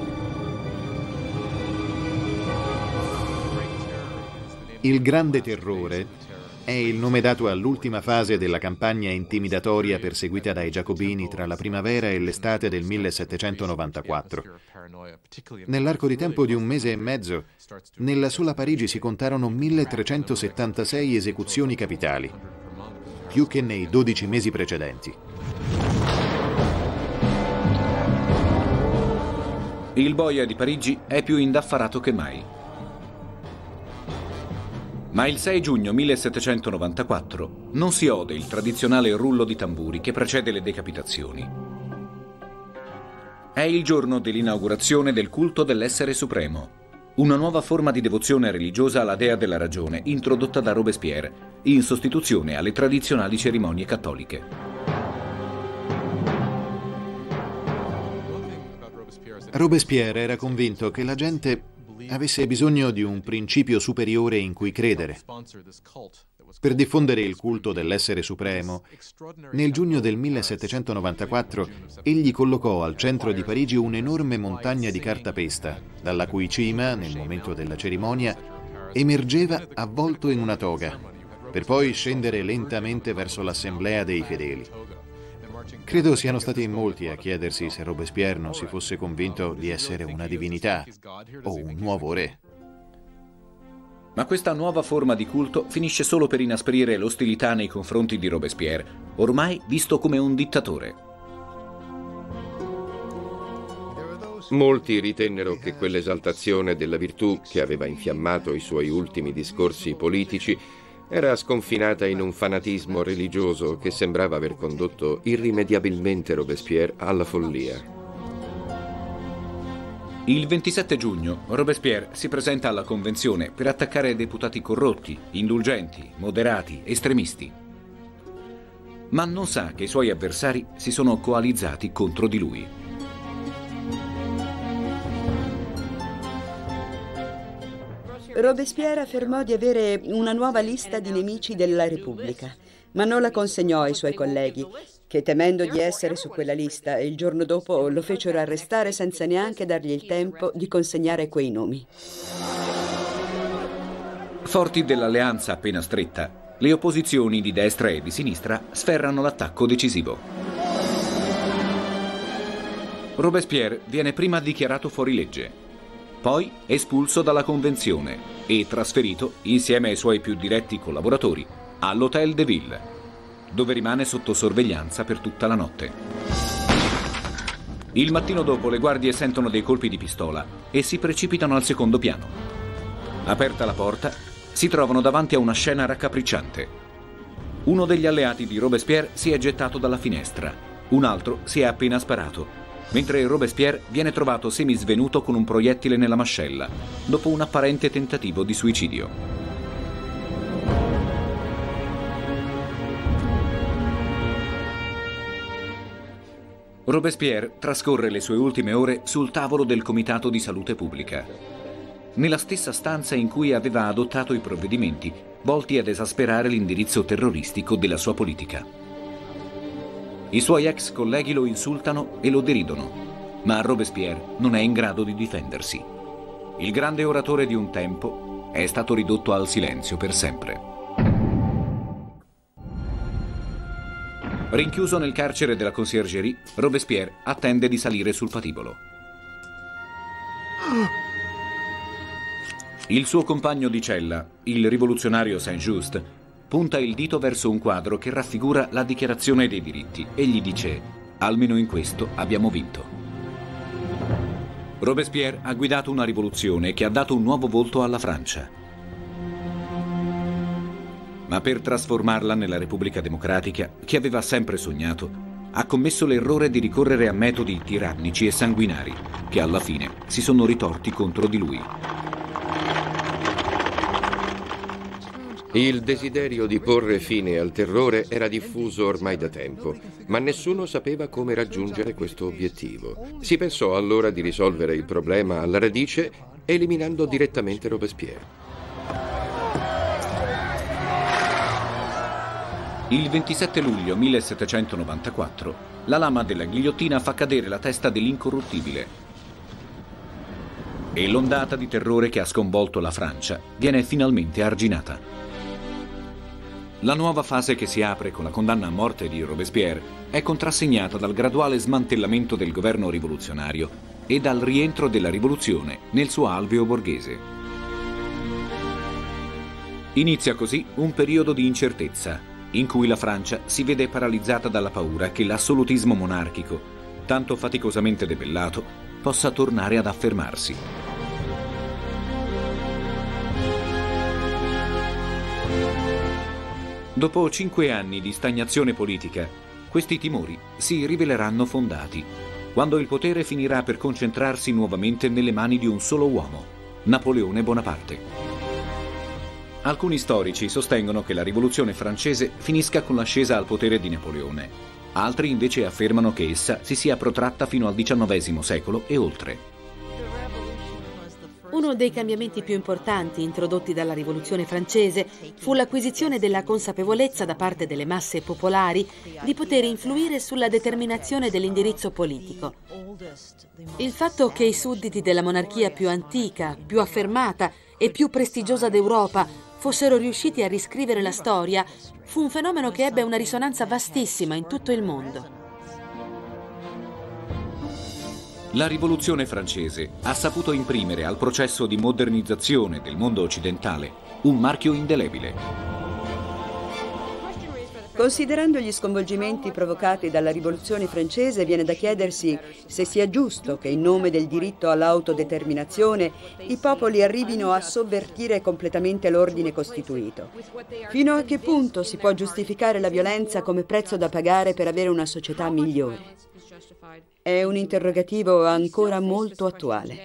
Il Grande Terrore è il nome dato all'ultima fase della campagna intimidatoria perseguita dai giacobini tra la primavera e l'estate del millesettecentonovantaquattro. Nell'arco di tempo di un mese e mezzo, nella sola Parigi si contarono milletrecentosettantasei esecuzioni capitali, più che nei dodici mesi precedenti. Il boia di Parigi è più indaffarato che mai. Ma il sei giugno millesettecentonovantaquattro non si ode il tradizionale rullo di tamburi che precede le decapitazioni. È il giorno dell'inaugurazione del culto dell'essere supremo, una nuova forma di devozione religiosa alla dea della ragione introdotta da Robespierre in sostituzione alle tradizionali cerimonie cattoliche. Robespierre era convinto che la gente avesse bisogno di un principio superiore in cui credere. Per diffondere il culto dell'essere supremo, nel giugno del millesettecentonovantaquattro egli collocò al centro di Parigi un'enorme montagna di cartapesta, dalla cui cima, nel momento della cerimonia, emergeva avvolto in una toga, per poi scendere lentamente verso l'assemblea dei fedeli. Credo siano stati in molti a chiedersi se Robespierre non si fosse convinto di essere una divinità o un nuovo re. Ma questa nuova forma di culto finisce solo per inasprire l'ostilità nei confronti di Robespierre, ormai visto come un dittatore. Molti ritennero che quell'esaltazione della virtù che aveva infiammato i suoi ultimi discorsi politici era sconfinata in un fanatismo religioso che sembrava aver condotto irrimediabilmente Robespierre alla follia. Il ventisette giugno Robespierre si presenta alla convenzione per attaccare deputati corrotti, indulgenti, moderati, estremisti. Ma non sa che i suoi avversari si sono coalizzati contro di lui. Robespierre affermò di avere una nuova lista di nemici della Repubblica, ma non la consegnò ai suoi colleghi, che temendo di essere su quella lista, il giorno dopo lo fecero arrestare senza neanche dargli il tempo di consegnare quei nomi. Forti dell'alleanza appena stretta, le opposizioni di destra e di sinistra sferrano l'attacco decisivo. Robespierre viene prima dichiarato fuorilegge, poi espulso dalla Convenzione e trasferito, insieme ai suoi più diretti collaboratori, all'Hôtel de Ville, dove rimane sotto sorveglianza per tutta la notte. Il mattino dopo le guardie sentono dei colpi di pistola e si precipitano al secondo piano. Aperta la porta, si trovano davanti a una scena raccapricciante. Uno degli alleati di Robespierre si è gettato dalla finestra, un altro si è appena sparato, mentre Robespierre viene trovato semisvenuto con un proiettile nella mascella, dopo un apparente tentativo di suicidio. Robespierre trascorre le sue ultime ore sul tavolo del Comitato di Salute Pubblica, nella stessa stanza in cui aveva adottato i provvedimenti volti ad esasperare l'indirizzo terroristico della sua politica. I suoi ex colleghi lo insultano e lo deridono, ma Robespierre non è in grado di difendersi. Il grande oratore di un tempo è stato ridotto al silenzio per sempre. Rinchiuso nel carcere della Conciergerie, Robespierre attende di salire sul patibolo. Il suo compagno di cella, il rivoluzionario Saint-Just, punta il dito verso un quadro che raffigura la dichiarazione dei diritti e gli dice: almeno in questo abbiamo vinto. Robespierre ha guidato una rivoluzione che ha dato un nuovo volto alla Francia. Ma per trasformarla nella Repubblica Democratica, che aveva sempre sognato, ha commesso l'errore di ricorrere a metodi tirannici e sanguinari, che alla fine si sono ritorti contro di lui. Il desiderio di porre fine al terrore era diffuso ormai da tempo, ma nessuno sapeva come raggiungere questo obiettivo. Si pensò allora di risolvere il problema alla radice, eliminando direttamente Robespierre. Il ventisette luglio millesettecentonovantaquattro, la lama della ghigliottina fa cadere la testa dell'incorruttibile e l'ondata di terrore che ha sconvolto la Francia viene finalmente arginata. La nuova fase che si apre con la condanna a morte di Robespierre è contrassegnata dal graduale smantellamento del governo rivoluzionario e dal rientro della rivoluzione nel suo alveo borghese. Inizia così un periodo di incertezza, in cui la Francia si vede paralizzata dalla paura che l'assolutismo monarchico, tanto faticosamente debellato, possa tornare ad affermarsi. Dopo cinque anni di stagnazione politica, questi timori si riveleranno fondati, quando il potere finirà per concentrarsi nuovamente nelle mani di un solo uomo, Napoleone Bonaparte. Alcuni storici sostengono che la rivoluzione francese finisca con l'ascesa al potere di Napoleone. Altri invece affermano che essa si sia protratta fino al diciannovesimo secolo e oltre. Uno dei cambiamenti più importanti introdotti dalla Rivoluzione francese fu l'acquisizione della consapevolezza da parte delle masse popolari di poter influire sulla determinazione dell'indirizzo politico. Il fatto che i sudditi della monarchia più antica, più affermata e più prestigiosa d'Europa fossero riusciti a riscrivere la storia fu un fenomeno che ebbe una risonanza vastissima in tutto il mondo. La rivoluzione francese ha saputo imprimere al processo di modernizzazione del mondo occidentale un marchio indelebile. Considerando gli sconvolgimenti provocati dalla rivoluzione francese, viene da chiedersi se sia giusto che in nome del diritto all'autodeterminazione i popoli arrivino a sovvertire completamente l'ordine costituito. Fino a che punto si può giustificare la violenza come prezzo da pagare per avere una società migliore? È un interrogativo ancora molto attuale.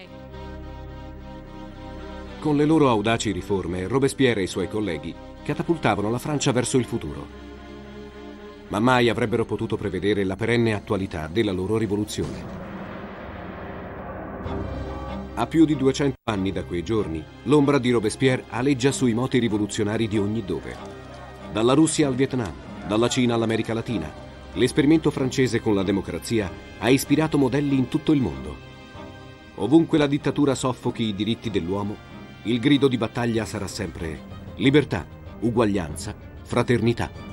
Con le loro audaci riforme, Robespierre e i suoi colleghi catapultavano la Francia verso il futuro. Ma mai avrebbero potuto prevedere la perenne attualità della loro rivoluzione. A più di duecento anni da quei giorni, l'ombra di Robespierre aleggia sui moti rivoluzionari di ogni dove. Dalla Russia al Vietnam, dalla Cina all'America Latina, l'esperimento francese con la democrazia ha ispirato modelli in tutto il mondo. Ovunque la dittatura soffochi i diritti dell'uomo, il grido di battaglia sarà sempre libertà, uguaglianza, fraternità.